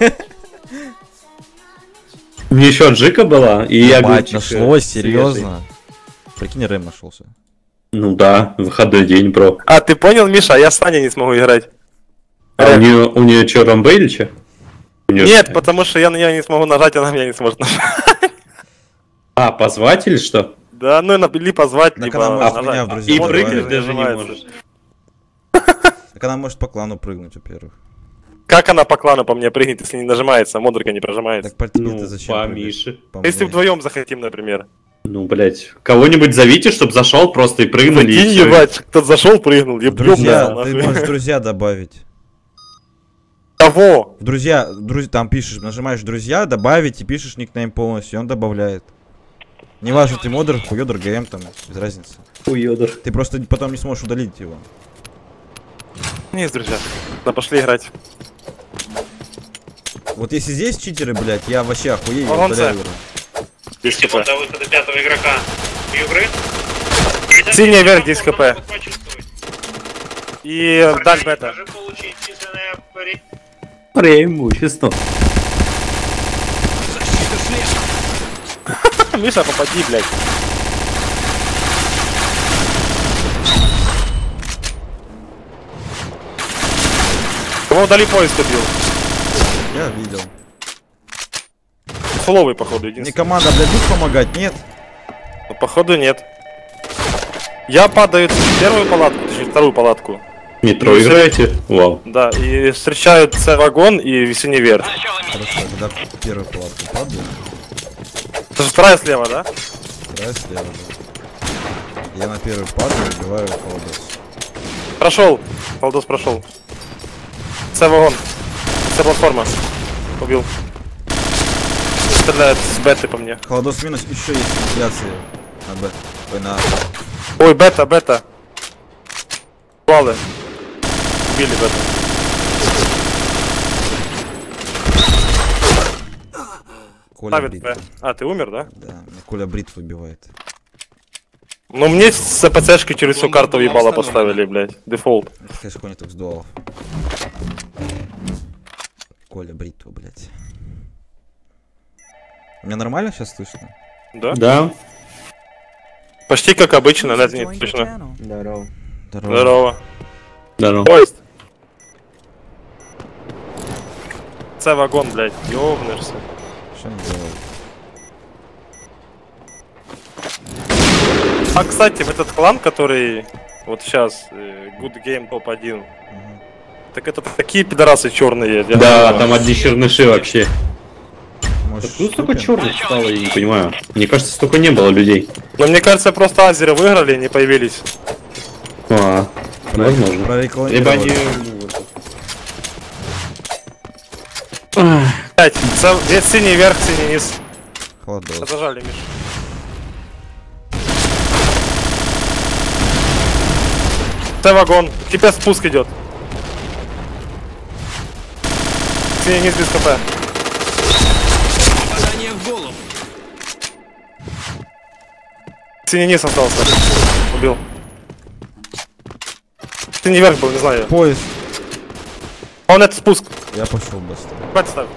Мне еще аджика была, и я Ебать, нашлось, серьезно. Прикинь, Рэм нашелся. Ну да, выходной день, бро. А, ты понял, Миша, а я с Саней не смогу играть. А у нее, у нее что, рамбе или что? Нет, потому что я на нее не смогу нажать, она меня не сможет нажать. А, позвать или что? Да, ну и или позвать, Так либо она может нажать. меня в друзья И добавить. прыгнуть даже не Нажимается. можешь. Так она может по клану прыгнуть, во-первых. Как она по клану по мне прыгнет, если не нажимается, модерка не прожимается? Так по тебе Ну, ты зачем по прыгаешь? Мише. По Если мне. вдвоем захотим, например. Ну, блять, кого-нибудь зовите, чтобы зашел просто и прыгнули. и Прикинь, всё. ебать, кто-то зашел, прыгнул, еб- Друзья, ёбнулся, ты нахуй. можешь друзья добавить. Кого? В друзья, друз... там пишешь, нажимаешь друзья, добавить и пишешь никнейм полностью, и он добавляет. Неважно, ты модер, хуёдер, ГМ, там, без разницы. Хуёдер. Ты просто потом не сможешь удалить его. Есть, друзья. Да пошли играть. Вот если здесь читеры, блядь, я вообще охуею, я Вон удаляю за. игру. десять хп. До выхода пятого игрока игры. Синяя вверх, десять хп. И даль бета. Даже получить численное пре- Преимущество. Миша, попади, блядь. Кого удали поезд убил? Я видел. Фуловый, походу, Не единственный. команда, блядь, будет помогать, нет? Ну, походу, нет. Я падаю в первую палатку, точнее, вторую палатку. Метро Ну, играете? Вау. Да, и встречают С-вагон и синий вверх. Хорошо, когда первый палатку падаю, Это же вторая слева, да? вторая слева, да. Я на первый падаю, убиваю холодос. Прошел. Полдос прошел. С-вагон. С-платформа. Убил. Стреляет с беты по мне. Холодос минус, еще есть вентиляции на Б. Ой, на... Ой, бета, бета. Валы. Убили бета. Коля Ставит Брит. Б. А, ты умер, да? Да, меня Коля Брит выбивает. Ну мне с ПЦшки через всю карту ебало поставили, блядь. Дефолт. Это, конечно, какой-нибудь с дуалов. Коля Бритва, блядь. Меня нормально сейчас слышно? Да? Да. Почти как обычно, но это не точно. Здорово. Здорово. Здорово. Поезд. С-вагон, блядь, ёбнешься. Что они делают? А, кстати, в этот клан, который вот сейчас, э, Good Game топ один, Мгм. так это такие пидорасы черные. я Да, не знаю. там одни черныши вообще. Может, Ну столько вступим? черных стало, я не понимаю. Мне кажется, столько не было людей. Но мне кажется, просто азеры выиграли и не появились. А, возможно. Либо Прорекламировали. они... Блять, синий вверх, синий низ. Холодос. Зажали, Миш. Це вагон. Тебе спуск идет. Синий низ без хп. Попадание в голову. Синий низ остался. Убил. Синий верх был, не знаю. Поезд. А он это спуск. Я пошел быстро. Хватит ставь.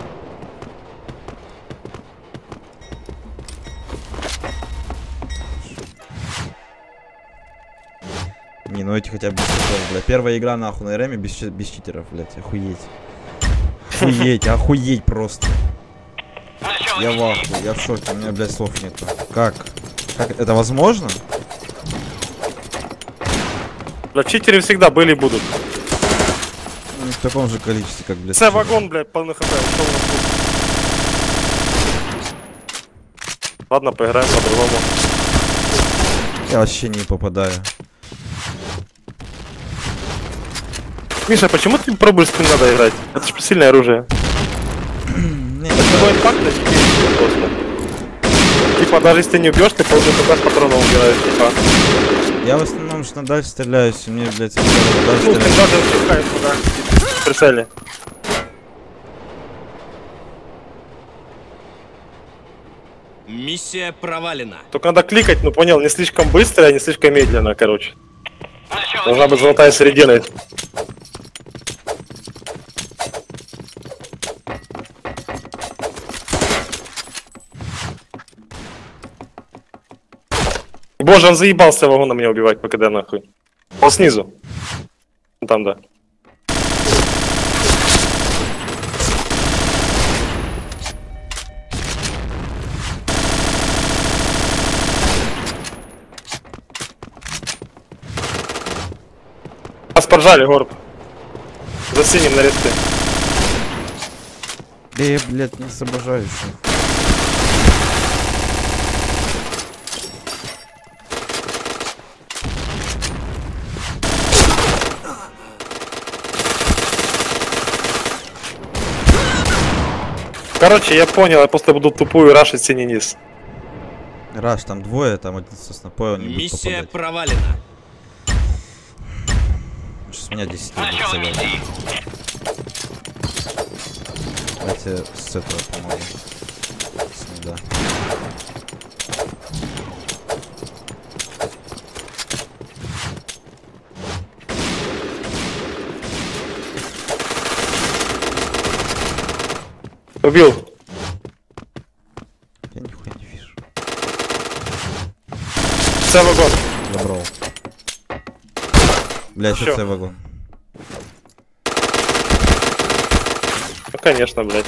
Не, ну эти хотя бы без читеров, бля. Первая игра нахуй на РМе без, чи- без читеров, блядь. Охуеть. Охуеть, охуеть просто. Я в ахуе, я в шоке, у меня, блядь, слов нету. Как? Как это возможно? Да, читеры всегда были и будут. Ну, не в таком же количестве, как, блядь. Це читеров. вагон, блядь, полный хп. Ушел на спуск. Ладно, поиграем по-другому. Я вообще не попадаю. Миша, почему ты пробуешь с ним надо играть? Это же сильное оружие. Не, Это любой импакт на тебе просто. Типа, даже если ты не убьешь, ты полный хп с патрона убираешь, типа. я в основном же на дальше стреляюсь, и мне, блядь, дальше Ну, ты стреляюсь. даже отпускаешь туда, в прицеле. Миссия провалена. Только надо кликать, ну понял, не слишком быстро, а не слишком медленно, короче. Должна быть золотая середина. Боже, он заебался вагоном меня убивать, ПКД нахуй. Он снизу. Там, да. Нас поджали, Горб. За синим на респе. Да я, блядь, не соображаю еще. Короче, я понял, я просто буду тупую рашить синий низ. Раш, там двое, там один, собственно, понял, не будет Миссия попадать. провалена. Сейчас меня десять будет целять. Давайте с этого помогу. С меда. Убил. Я нихуя не вижу. Це вагон. Забрал. Бля, Всё. что це вагон? Ну, конечно, блядь.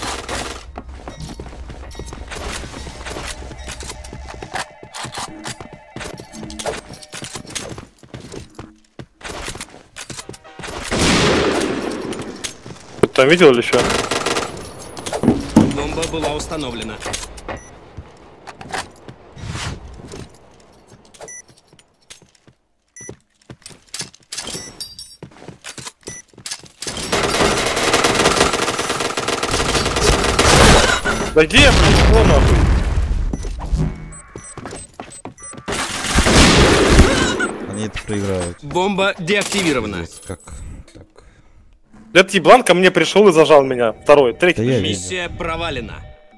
Ты там видел или что? Бомба была установлена. Да где, блядь, что нахуй? Они это проиграют. Бомба деактивирована. Пиздец, как так? Этот еблан ко мне пришел и зажал меня. Второй, третий. Да я видел. Миссия провалена.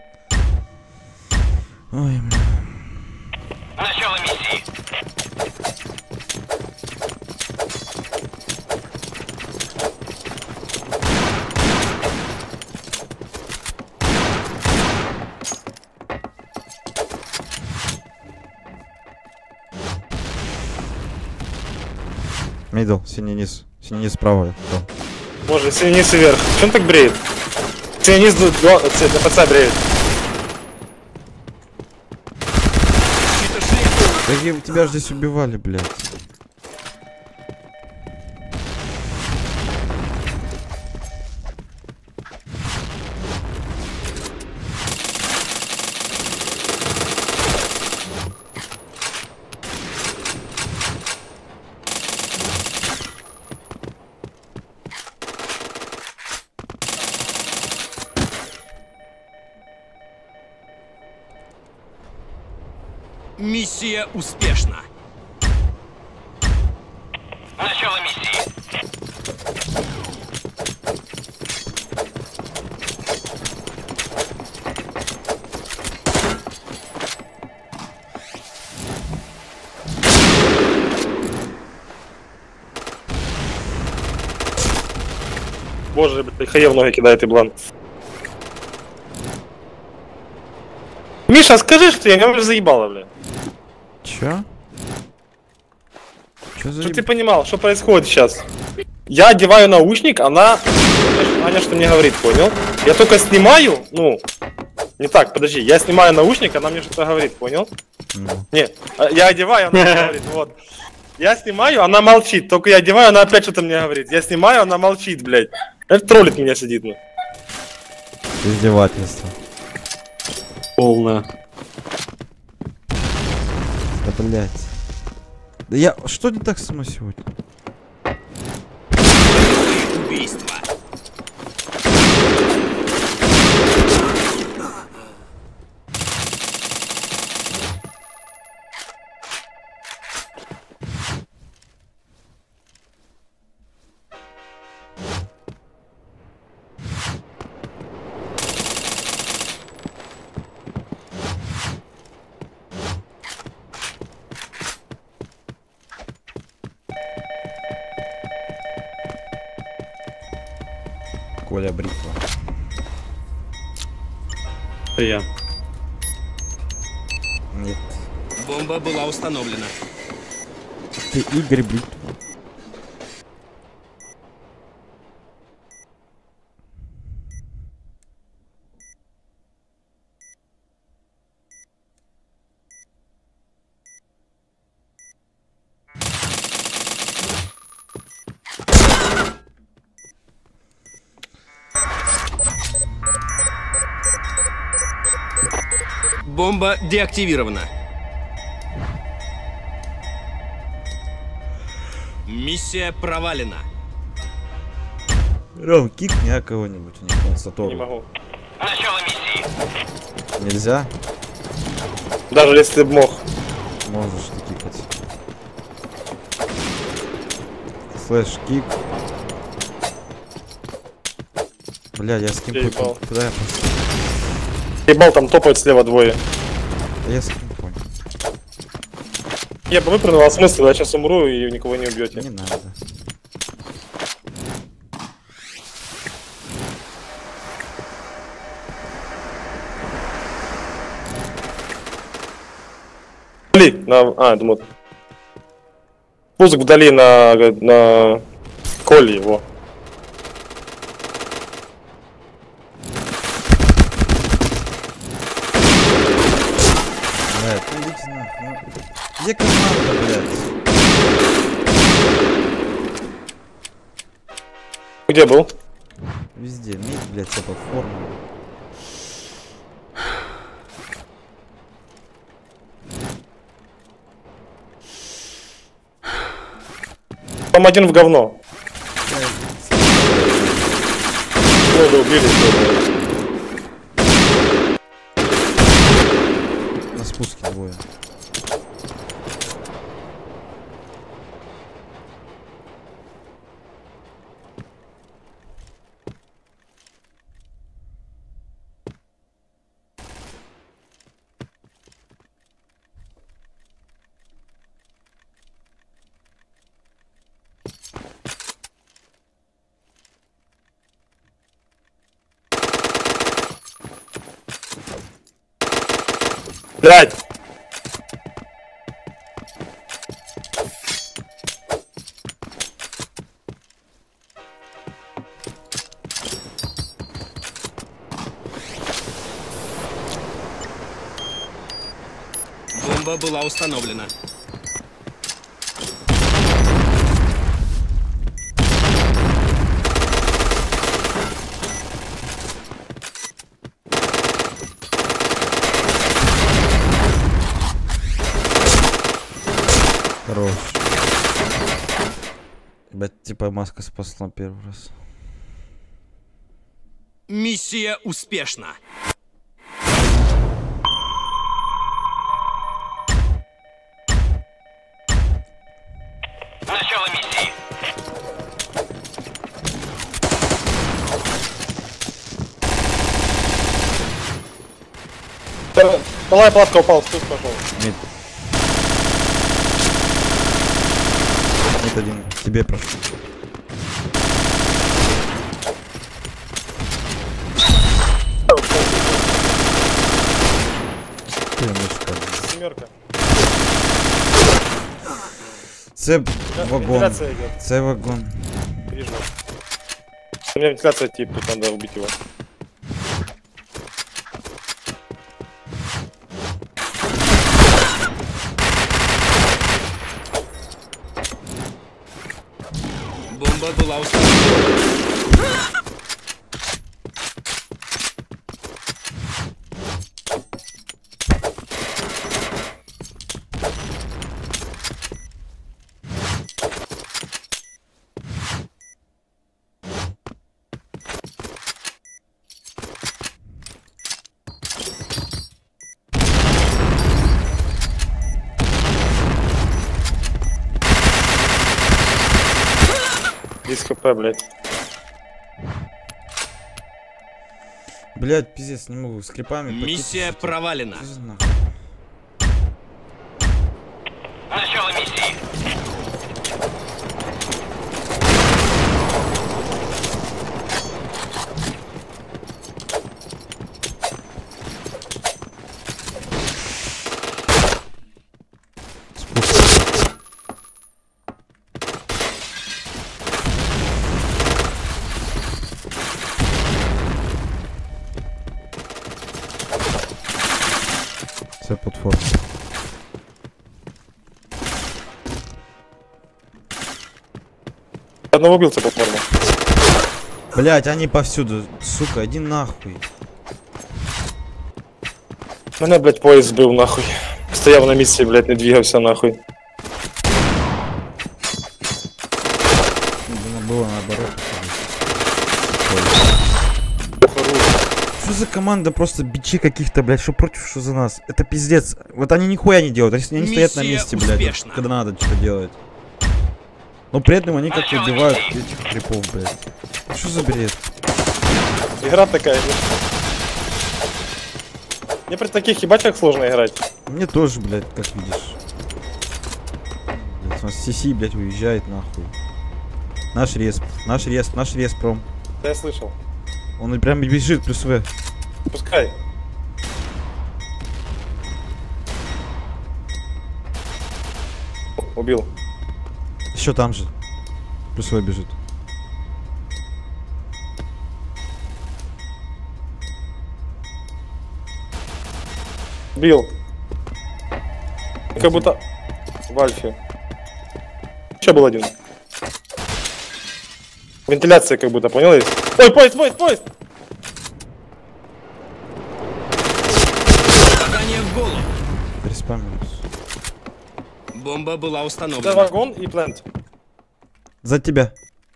Ой, бля. Начало миссии. Мидл, синий низ. Синий низ справа. Да. Может, синий низ и вверх. Чем так бреет? Синий низ до до- ц- до конца бреет. Да я- тебя же здесь убивали, блядь. Миссия успешна. Начало миссии. Боже, блядь, хае в ноги кидает и блан. Миша, скажи, что я меня уже заебало, бля. Чё? Чё за... Чтобы ты понимал, что происходит сейчас. Я одеваю наушник, она... Аня что мне говорит, понял? Я только снимаю, ну... Не так, подожди, я снимаю наушник, она мне что-то говорит, понял? Ну. Не, я одеваю, она мне говорит, вот. Я снимаю, она молчит, только я одеваю, она опять что-то мне говорит. Я снимаю, она молчит, блядь. Это троллит меня сидит, ну. Издевательство. Полная. Да блять. Да я... Что не так со мной сегодня? Убийство. Коля Бритва. Я. Нет. Бомба была установлена. Ты Игорь Бритва. Бомба деактивирована. Миссия провалена. Ром, кикни а кого-нибудь у них на Сатору. Не могу. Начало миссии. Нельзя? Даже если бы мог. Можешь ты кикать. Слэш кик. Бля, я с кем Ебал. Куда я пошел? Ебал, там топает слева двое. Я с кем понял. Я бы выпрыгнул, а смысл, я сейчас умру и никого не убьете. Не надо. Вдали, на... А, я думаю... Пуск вдали на... на... Коле его. Блядь, ну идите нахуй. Ну, где команда, блядь? Где был? Везде. Медь, блядь, вся платформа. Там один в говно. Много убили, что На спуске двое. Блядь! Бомба была установлена. Хорош. Блять, типа маска спасла первый раз. Миссия успешна. Начало миссии. Малая палатка упала, спуск пошел. Мид. Мид один. Тебе прошу. семерка. Це вагон. Вентиляция идет. Це вагон. Вижу. У меня вентиляция тип, тут надо убить его. Бомба была установлена. десять хп, блядь. Блять, пиздец, не могу. С крипами. Миссия пакетики. провалена. Что за нахуй? Начало миссии. Це платформа. Одного убил, платформа. Блять, они повсюду. Сука, иди нахуй. Мене, блядь, поезд сбил нахуй. Стоял на месте, блядь, не двигался нахуй. Думаю, было наоборот. Что за команда просто бичи каких-то, блядь, что против, что за нас? Это пиздец. Вот они нихуя не делают, они не стоят на Миссия месте, блядь, успешна. когда надо что-то делать. Но при этом они как-то убивают этих крипов, блядь. Что за бред? Игра такая, блядь. Мне при таких ебачах сложно играть. Мне тоже, блядь, как видишь. Блядь, у нас Си-Си, блядь, уезжает нахуй. Наш респ, наш респ, наш респ, пром. Да я слышал. Он прям бежит, плюс В. Пускай. Убил. Еще там же. Плюс В бежит. Убил. Как будто в альфе. Еще был один. Вентиляция как будто, понял? Есть? Ой, поезд, поезд, поезд! Попадание в голову. Переспамились. Бомба была Это установлена. вагон и плент. За тебя.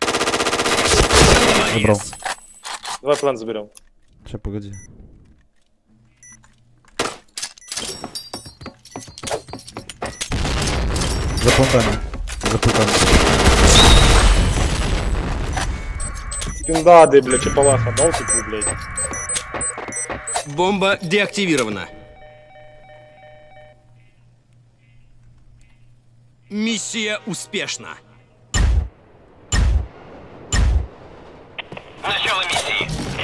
Забрал. Давай плент заберем. Сейчас, погоди. За плантами. За плантами. Пиндады, блядь, чепалаха, дал типу, блядь. Бомба деактивирована. Миссия успешна. Начало миссии.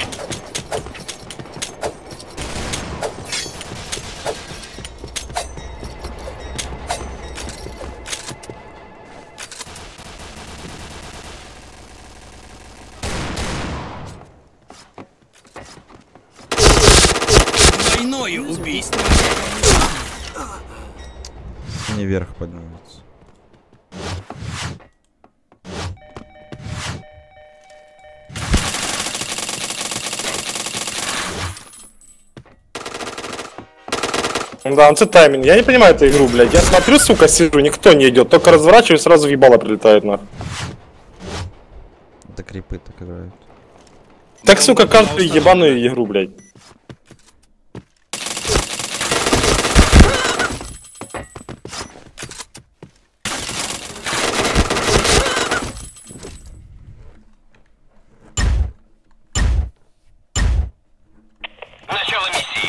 Двойное убийство. Не вверх поднимется. Да, он це тайминг. Я не понимаю эту игру, блядь. Я смотрю, сука, сижу, никто не идет. Только разворачиваюсь, сразу в ебало прилетает, нахуй. Это крипы так играют. Так, сука, каждую ебаную игру, блядь. Начало миссии.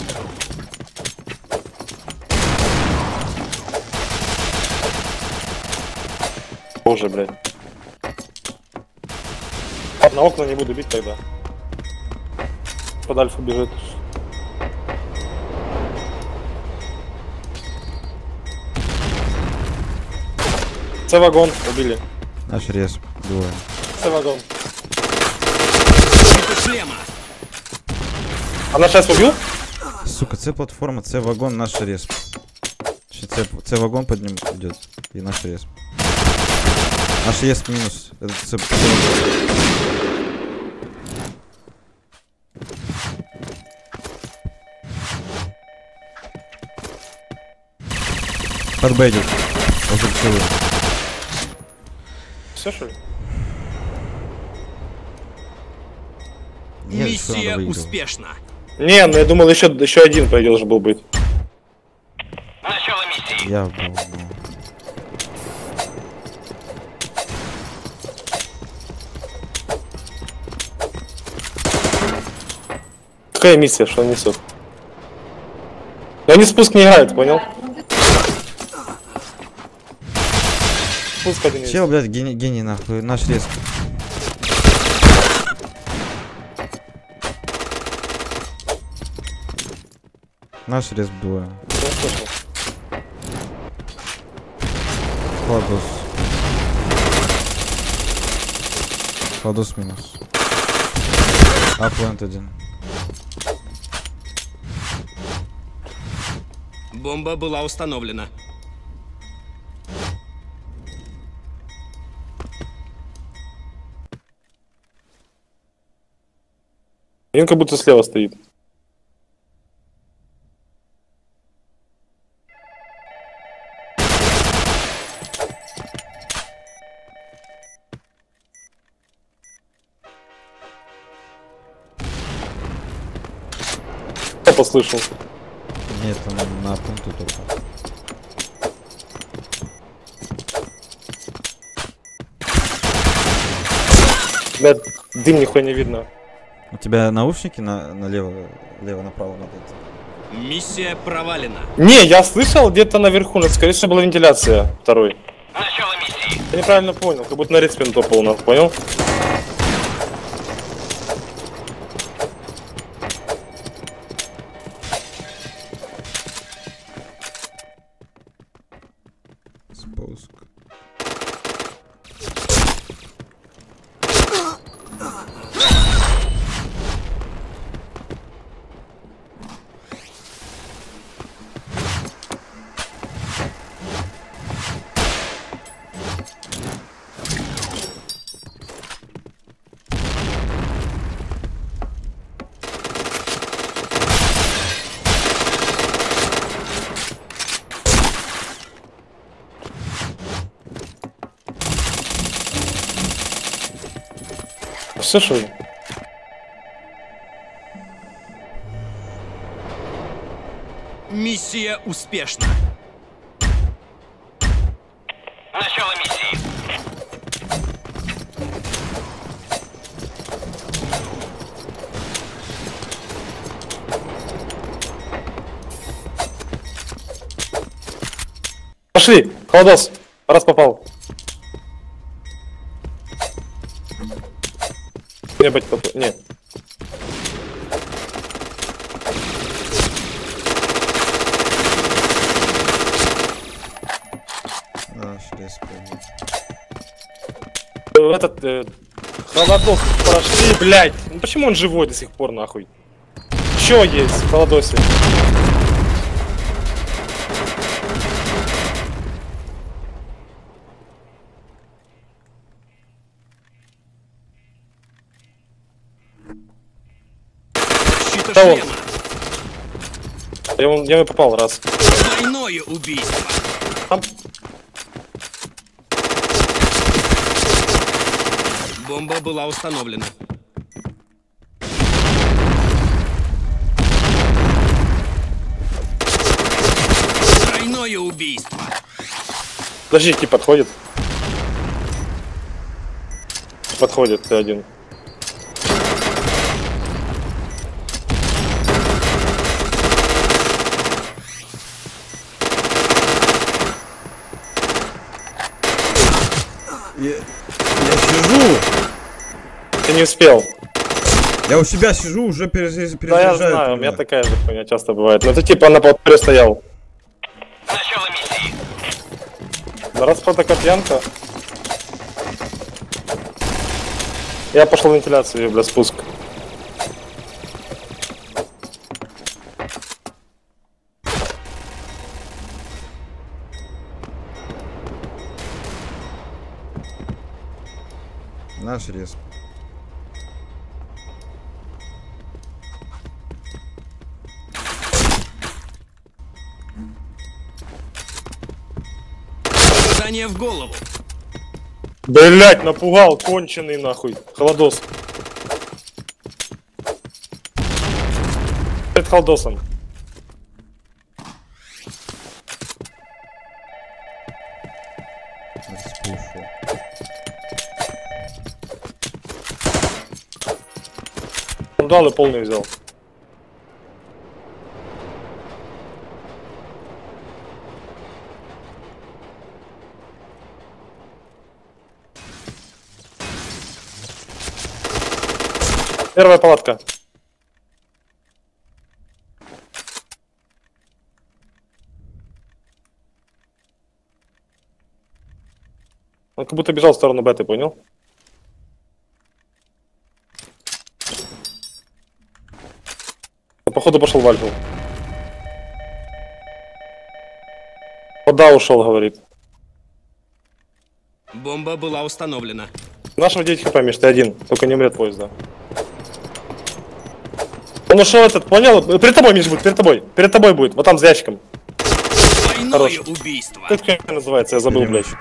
Боже, блядь. Ладно, окна не буду бить тогда. Под альфу бежит. С-вагон убили. Наш рез. Двое. С-вагон. Защита шлема. Она сейчас убил? Сука, С платформа, С вагон, наш рез. С вагон под ним идет. И наш рез. Наш рез минус. Это С. Под Б идет. Уже целый. Все что ли? Нет, что Миссия надо выигрывать. успешна. Не, ну я думал еще, еще один по идее должен был быть. Начало миссии. Я был, ну. Какая миссия, что он несет? Но они спуск не играют, понял? Спуск один есть. Чел, блядь, гений, гений нахуй. Наш рез. Наш рез двое. Я слышал. Кладос. Кладос минус. Аплент один. Бомба была установлена. Он как будто слева стоит. Я послышал. Нет, он на пункту только. Блядь, дым нихуя не видно. У тебя наушники на налево, лево направо надо. Миссия провалена. Не, я слышал где-то наверху, но скорее всего была вентиляция второй. Начало миссии. Я неправильно понял, как будто на респин топал у нас, понял? Спуск. Все что ли? Миссия успешна. Начало миссии. Пошли, холодос, раз попал. Не, бать, поп... не. Наш рез пойдет. Э, Этот, э, холодос прошли, блядь. Ну почему он живой до сих пор, нахуй? Чё есть в холодосе? Защита Да он. шлема. Я, ему- я ему попал раз. Двойное убийство. Там. Бомба была установлена. Тройное убийство. Подожди, подходит. Подходит, ты один. Я, я сижу! Ты не успел. Я у себя сижу, уже перез- перезаряжаю. Да, я знаю, туда. у меня такая же хуйня часто бывает. Но это типа на полторы стоял. Начало миссии. Раз фотокопьянка. Я пошел в вентиляцию, бля, спуск. Наш риск. Задание в голову. Блять, напугал, конченый нахуй. Холодос. Перед холодосом. Распушу. Он дал и полный взял. Первая палатка. Он как будто бежал в сторону Б, ты понял? Походу пошел в Альфу. Куда ушел, говорит. Бомба была установлена. Нашего девять хп, Миш, ты один. Только не умрет поезда. Он ушел этот, понял? Перед тобой, Миш, будет, перед тобой. Перед тобой будет, вот там за ящиком. Двойное Хорош. убийство. Как это называется, я забыл, блядь.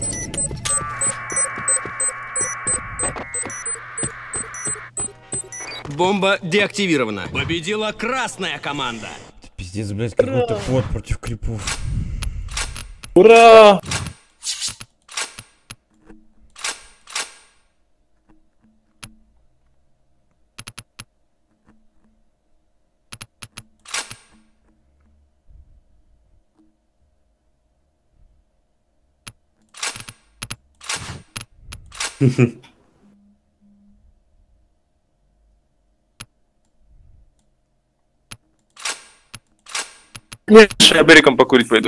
Бомба деактивирована. Победила красная команда. Пиздец, блядь, какой-то бот против крипов. Ура! Миша, я берегом покурить пойду.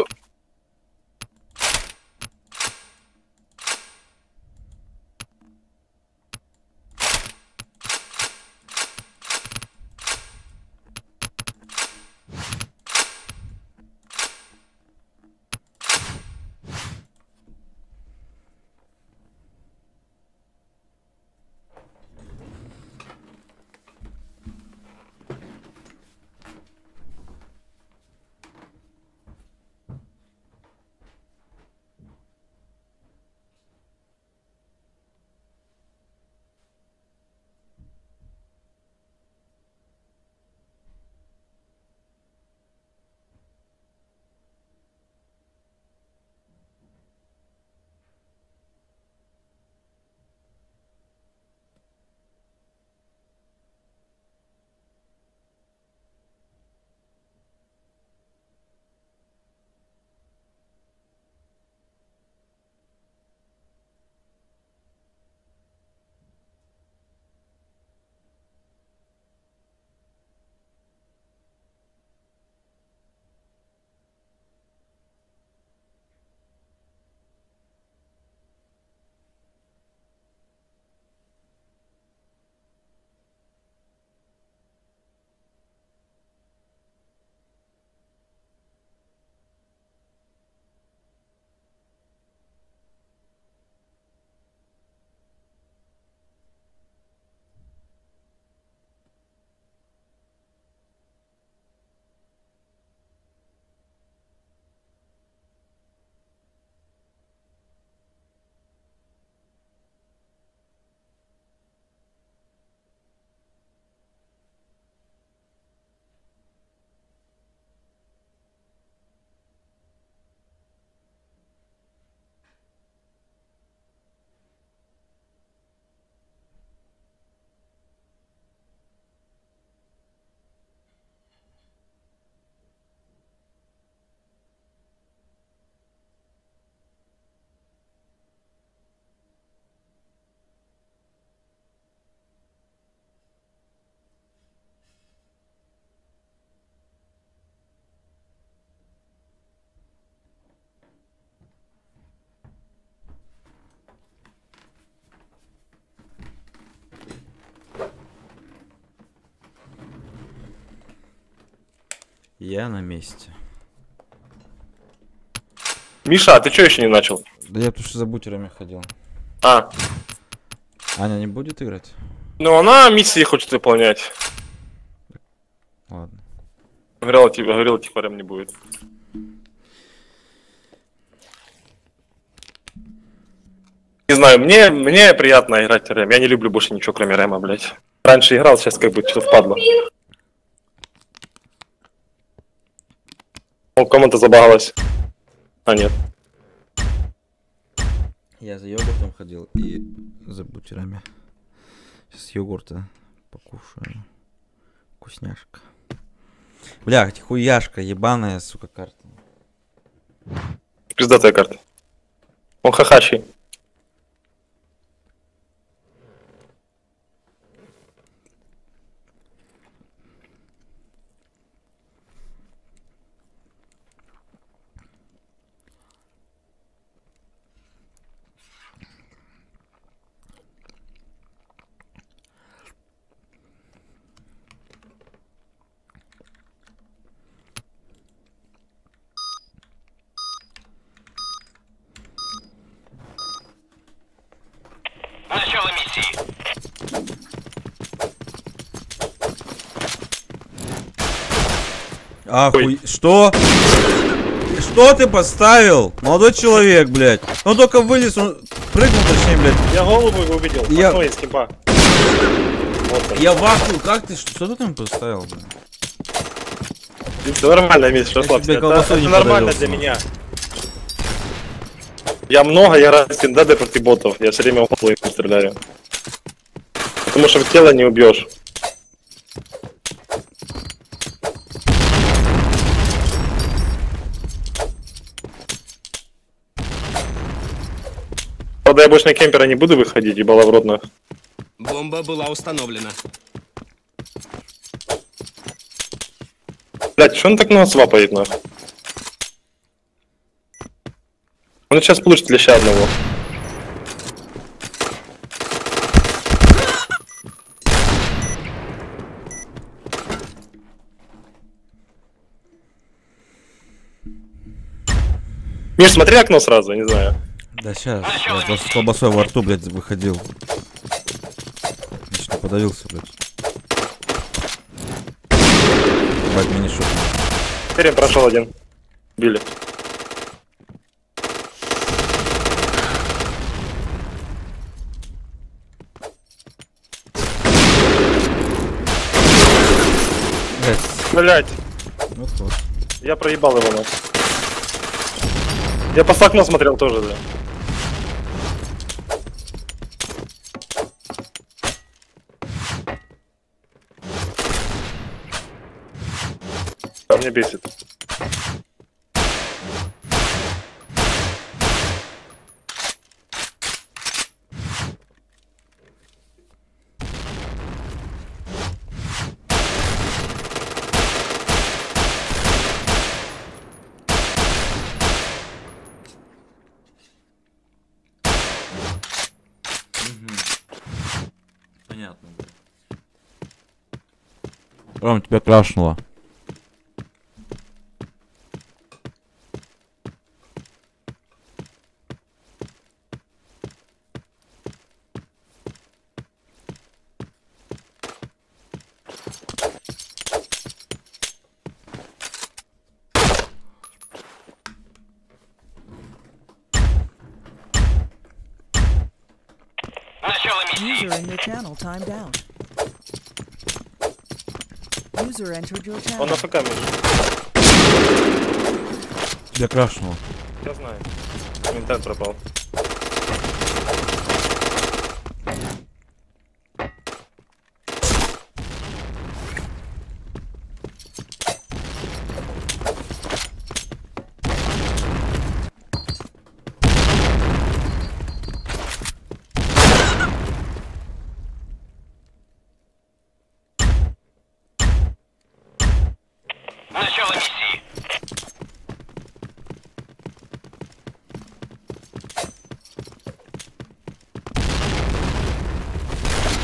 Я на месте. Миша, а ты что еще не начал? Да я потому что за бутерами ходил. А, Аня не будет играть? ну она миссии хочет выполнять. Ладно. Говорила, типа, говорила, типа, рэм не будет. Не знаю, мне, мне приятно играть в рэм. Я не люблю больше ничего, кроме рэма, блядь. Раньше играл, сейчас как бы что-то впадло. О, комната забагалась. А, нет. Я за йогуртом ходил и за бутерами. Сейчас йогурта покушаю. Вкусняшка. Бля, хуяшка, ебаная, сука, карта. Пиздатая карта. Он хахачий. Начало миссии. Ахуй... Что? Что ты поставил? Молодой человек, блядь. Он только вылез, он прыгнул, точнее, блядь. Я голову его увидел. Я- Окно есть кемпа. Вот он. Я в ахуе, как ты, что, что ты там поставил, блядь? Все нормально, Миш, расслабься. тебе Это, колбасой это не нормально подавился. для меня. Я много, я раз стендаде против ботов. Я все время в голову им стреляю. Потому что в тело не убьешь. Правда, я больше на кемпера не буду выходить, ебало в рот нахуй. Бомба была установлена. Блять, что он так много свапает нахуй? Он сейчас получит леща одного. Миш, смотри окно сразу, не знаю. Да сейчас, я просто с колбасой во рту, блядь, выходил. Значит, не подавился, блядь. Ебать, мини-шот. Терен прошел один. Били. Блядь, Блять, вот вот. я проебал его нахуй. Я по окно смотрел тоже, да. А мне бесит. Понятно. Ром, тебя крашнуло. Начало миссии. User in your channel timed out. User entered your channel. Он на ФК, Миш. Тебя крашнуло. Я знаю. Интент пропал. Начало миссии.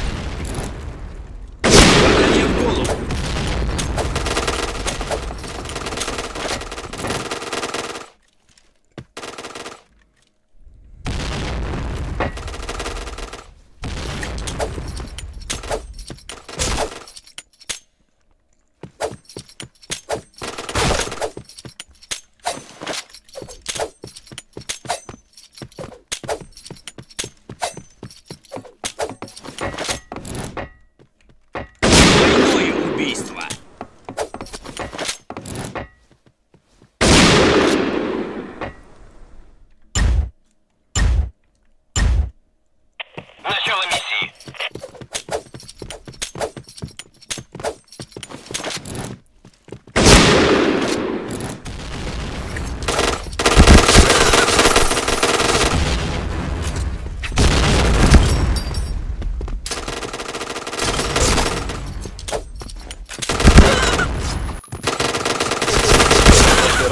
Попадание в голову.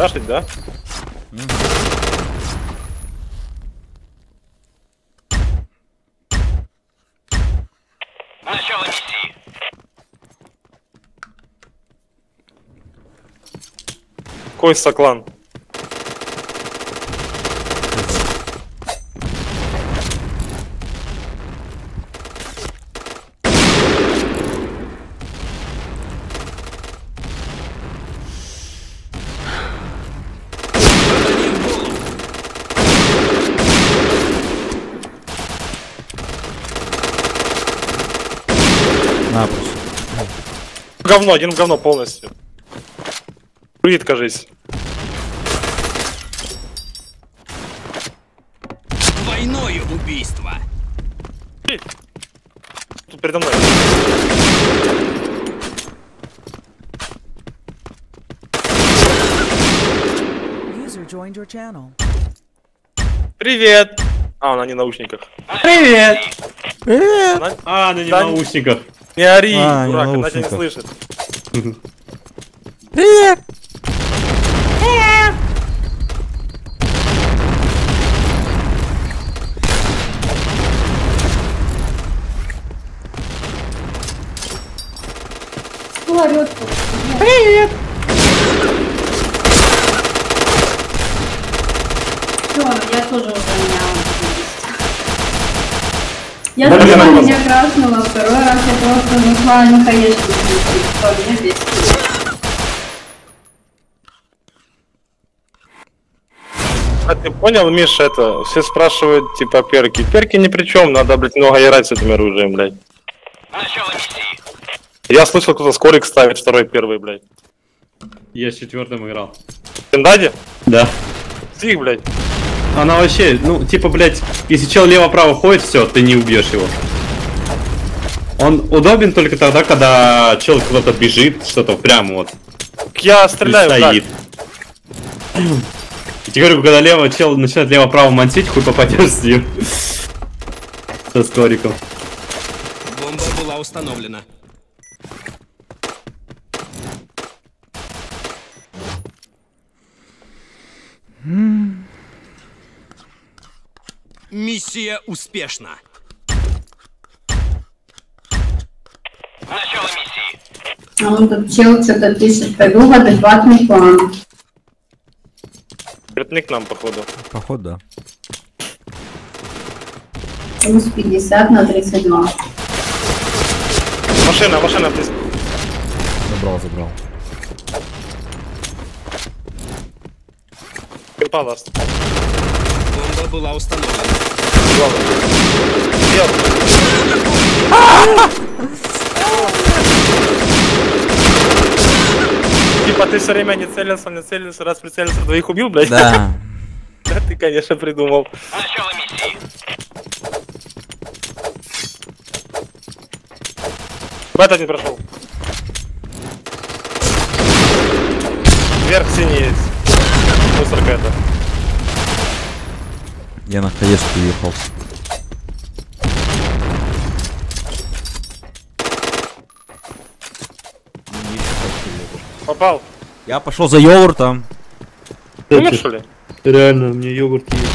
рашить, да? Начало миссии. Какой соклан? Напрочь. Говно, один в говно полностью. Прыгит, кажись. Двойное убийство. Тут передо мной. User joined your channel. Привет! А, она не в наушниках. Привет! Привет! Она... А, она не в Да наушниках. Не ори, А, не в дурак, она тебя не наушниках. слышит. Привет! Всё, я тоже уже меняла. Я Да, сначала я меня краснула, второй раз я просто нашла Михаешку. Что, меня бесит. А ты понял, Миша, это? Все спрашивают, типа, перки. Перки ни при чем, надо, блядь, много играть с этим оружием, блядь. Начало миссии. Я слышал, кто-то скорик ставит второй, первый, блядь. Я с четвертым играл. В Тендаде? Да. Стих, блядь. Она вообще, ну, типа, блядь, если чел лево-право ходит, все, ты не убьешь его. Он удобен только тогда, когда чел куда-то бежит, что-то прямо вот. Я стреляю, стоит. так. Я тебе говорю, когда лево чел начинает лево-право мансить, хуй попадешь с ним. Со скориком. Бомба была установлена. Миссия успешна. Начало миссии. А он тут чел что-то пишет. Пойду в адекватный план. Верни к нам, походу. Походу, да. Плюс пятьдесят на тридцать два. Машина, машина, ты... Забрал, забрал. Палас. Бомба была установлена. Дел. Типа ты все время не целился, не целился, раз прицелился, двоих убил, блядь? Да. Да ты, конечно, придумал. Начало миссии. Бэт один прошел. Вверх синий есть. Мусорка это. Я на хаешку ехал. Попал. Я пошел за йогуртом. Умер, что ли? Реально, мне йогурт есть.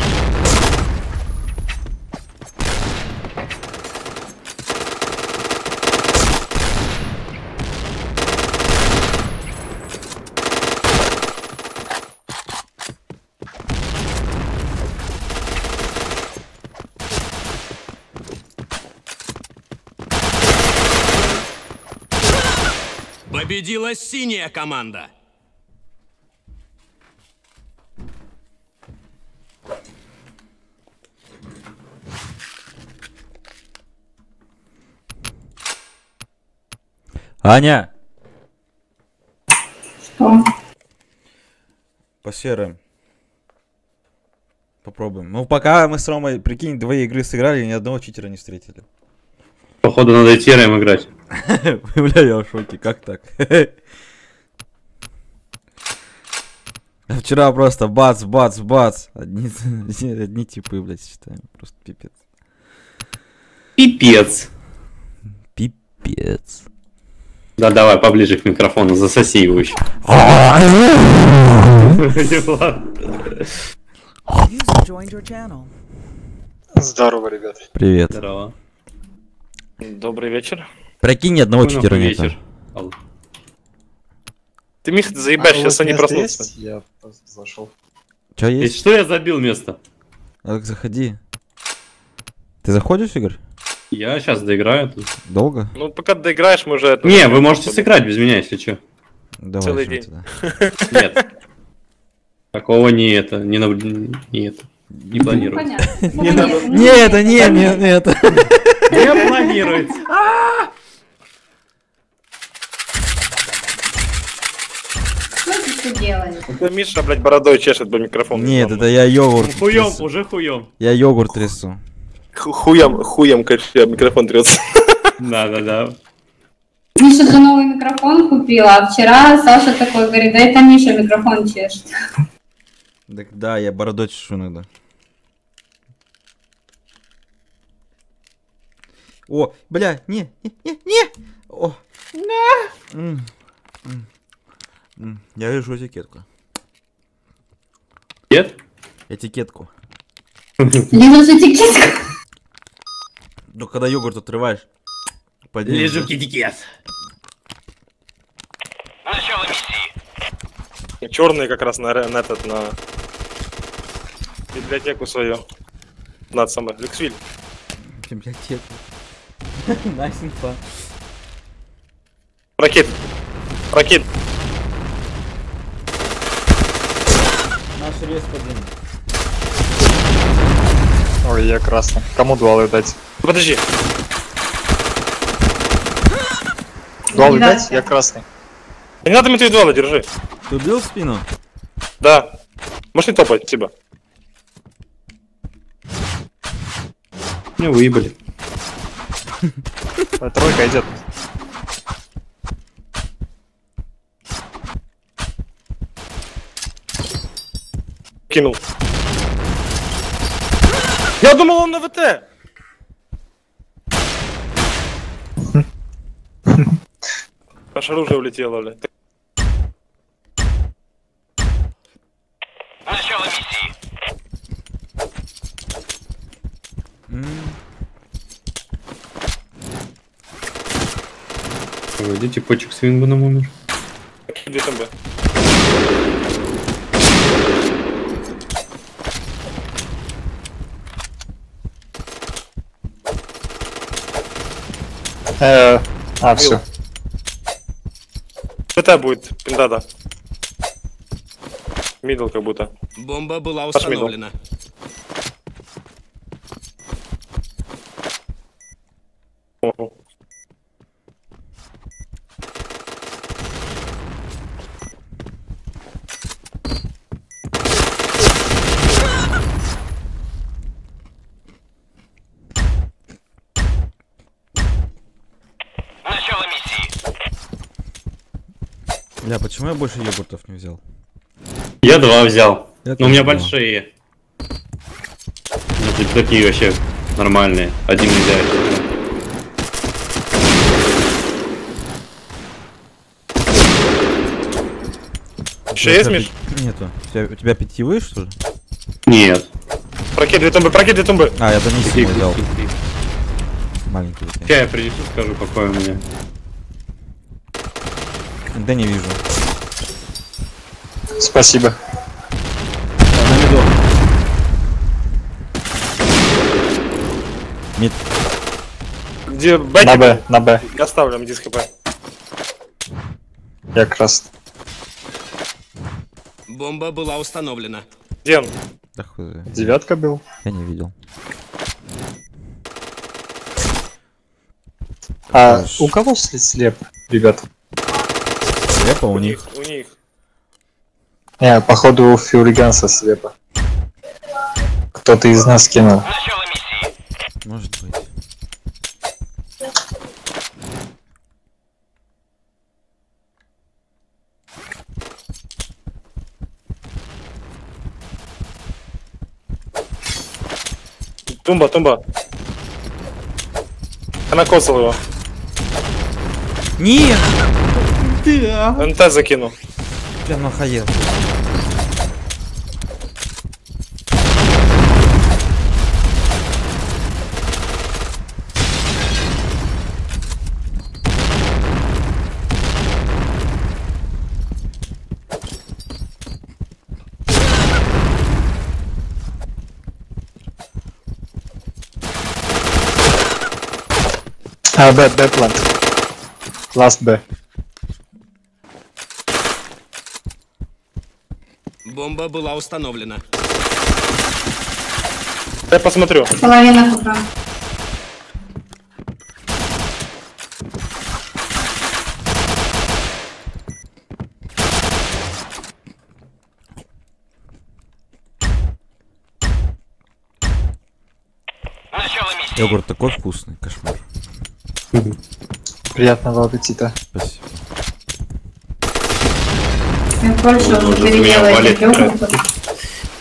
Победила синяя команда. Аня, Что? по серым. Попробуем. Ну, пока мы с Ромой, прикинь, две игры сыграли, ни одного читера не встретили. Походу надо идти рэм играть. Бля, я в шоке, как так? Вчера просто бац, бац, бац. Одни, одни типы, блядь, считаем. Просто пипец. Пипец. Пипец. Да, давай, поближе к микрофону, засоси его еще. User joined your channel. Здорово, ребят. Привет. Здорово. Добрый вечер. Прикинь, ни одного Ну, нахуй читера нет. вечер. Ал. Ты, Мих, заебашь, сейчас они проснутся. Я зашел. Че И есть? что я забил место? Так, заходи. Ты заходишь, Игорь? Я сейчас доиграю тут. Долго? Ну, пока доиграешь, мы уже... это- Не, вы можете сыграть без меня, если что. Давай. Целый жмем день. тогда. Нет. Такого не это, не, нав- не это, не планируется. Понятно. Не надо. Понятно. Нет, это не, не, не это. Не планируется. Что ты что делаешь? Это Миша, блядь, бородой чешет по микрофону. Нет, это я йогурт. Хуем, трясу. уже хуем. Я йогурт трясу. Ху- Хуем, хуем, конечно, микрофон трется. Да, да, да. Миша же новый микрофон купила, а вчера Саша такой говорит, да это Миша микрофон чешет. Так да, я бородой чешу иногда. О, бля, не, не, не, не. О, М, м, м. Я вижу этикетку. Нет? Этикетку. Лежишь этикетку. Ну, когда йогурт отрываешь. поднимешь, Лежу да? китикет. Начало миссии. Черный как раз на, ре- на этот, на библиотеку свою. Над самой. Люксвиль. Библиотеку. Насенька. Ракет. Ракет. Наш рез подъем. Ой, я красный. Кому дуалы дать? Подожди. Дуалы Да. дать? Я красный. Не надо индивидуально, держи. Ты убил в спину? Да. Можешь не топать, спасибо. Меня выебали. Э, Тройка идет. Кинул. Я думал, он на ВТ. Аж оружие улетело, бля. Начало миссии. Идите почек с Вингманом умер. Где там, бля? Э, А, все. ВТ будет, пиндада. Мидл как будто. Бомба была Пошли, ну. установлена. Ого. Начало миссии. Бля, почему я больше йогуртов не взял? Я два взял. Я Но у меня тоже два. большие. Ну, типа такие вообще нормальные. Один нельзя. Еще есть, Миш? Нету. У тебя, у тебя питьевые, что ли? Нет. Прокид две тумбы, прокид две тумбы. А, я Данисиму Такие взял. такие. Маленький. такие. Сейчас я принесу, скажу, какой у меня. Да не вижу. Спасибо. На меду. Мид. Где Б? На Б, на Б. Я ставлю диск хп. Я красный. Бомба была установлена. Где он? Да хуй знает. Девятка был. Я не видел. А Хорошо. у кого сли- слеп, ребят? Слепо у У них. них, у них. Не, походу у Фиулиганса слепо. Кто-то из нас кинул. Начало миссии. Может быть. Тумба, тумба. Она косал его. Нет! Да. НТ закину. Прям нахуел. А, Б, Б плант. Last Б. Бомба была установлена. Я посмотрю. Половина купра. Начало миссии. Йогурт такой вкусный, кошмар. Приятного аппетита. Спасибо. Я больше Вот уже уже меня переделаю валит, этот йогурт.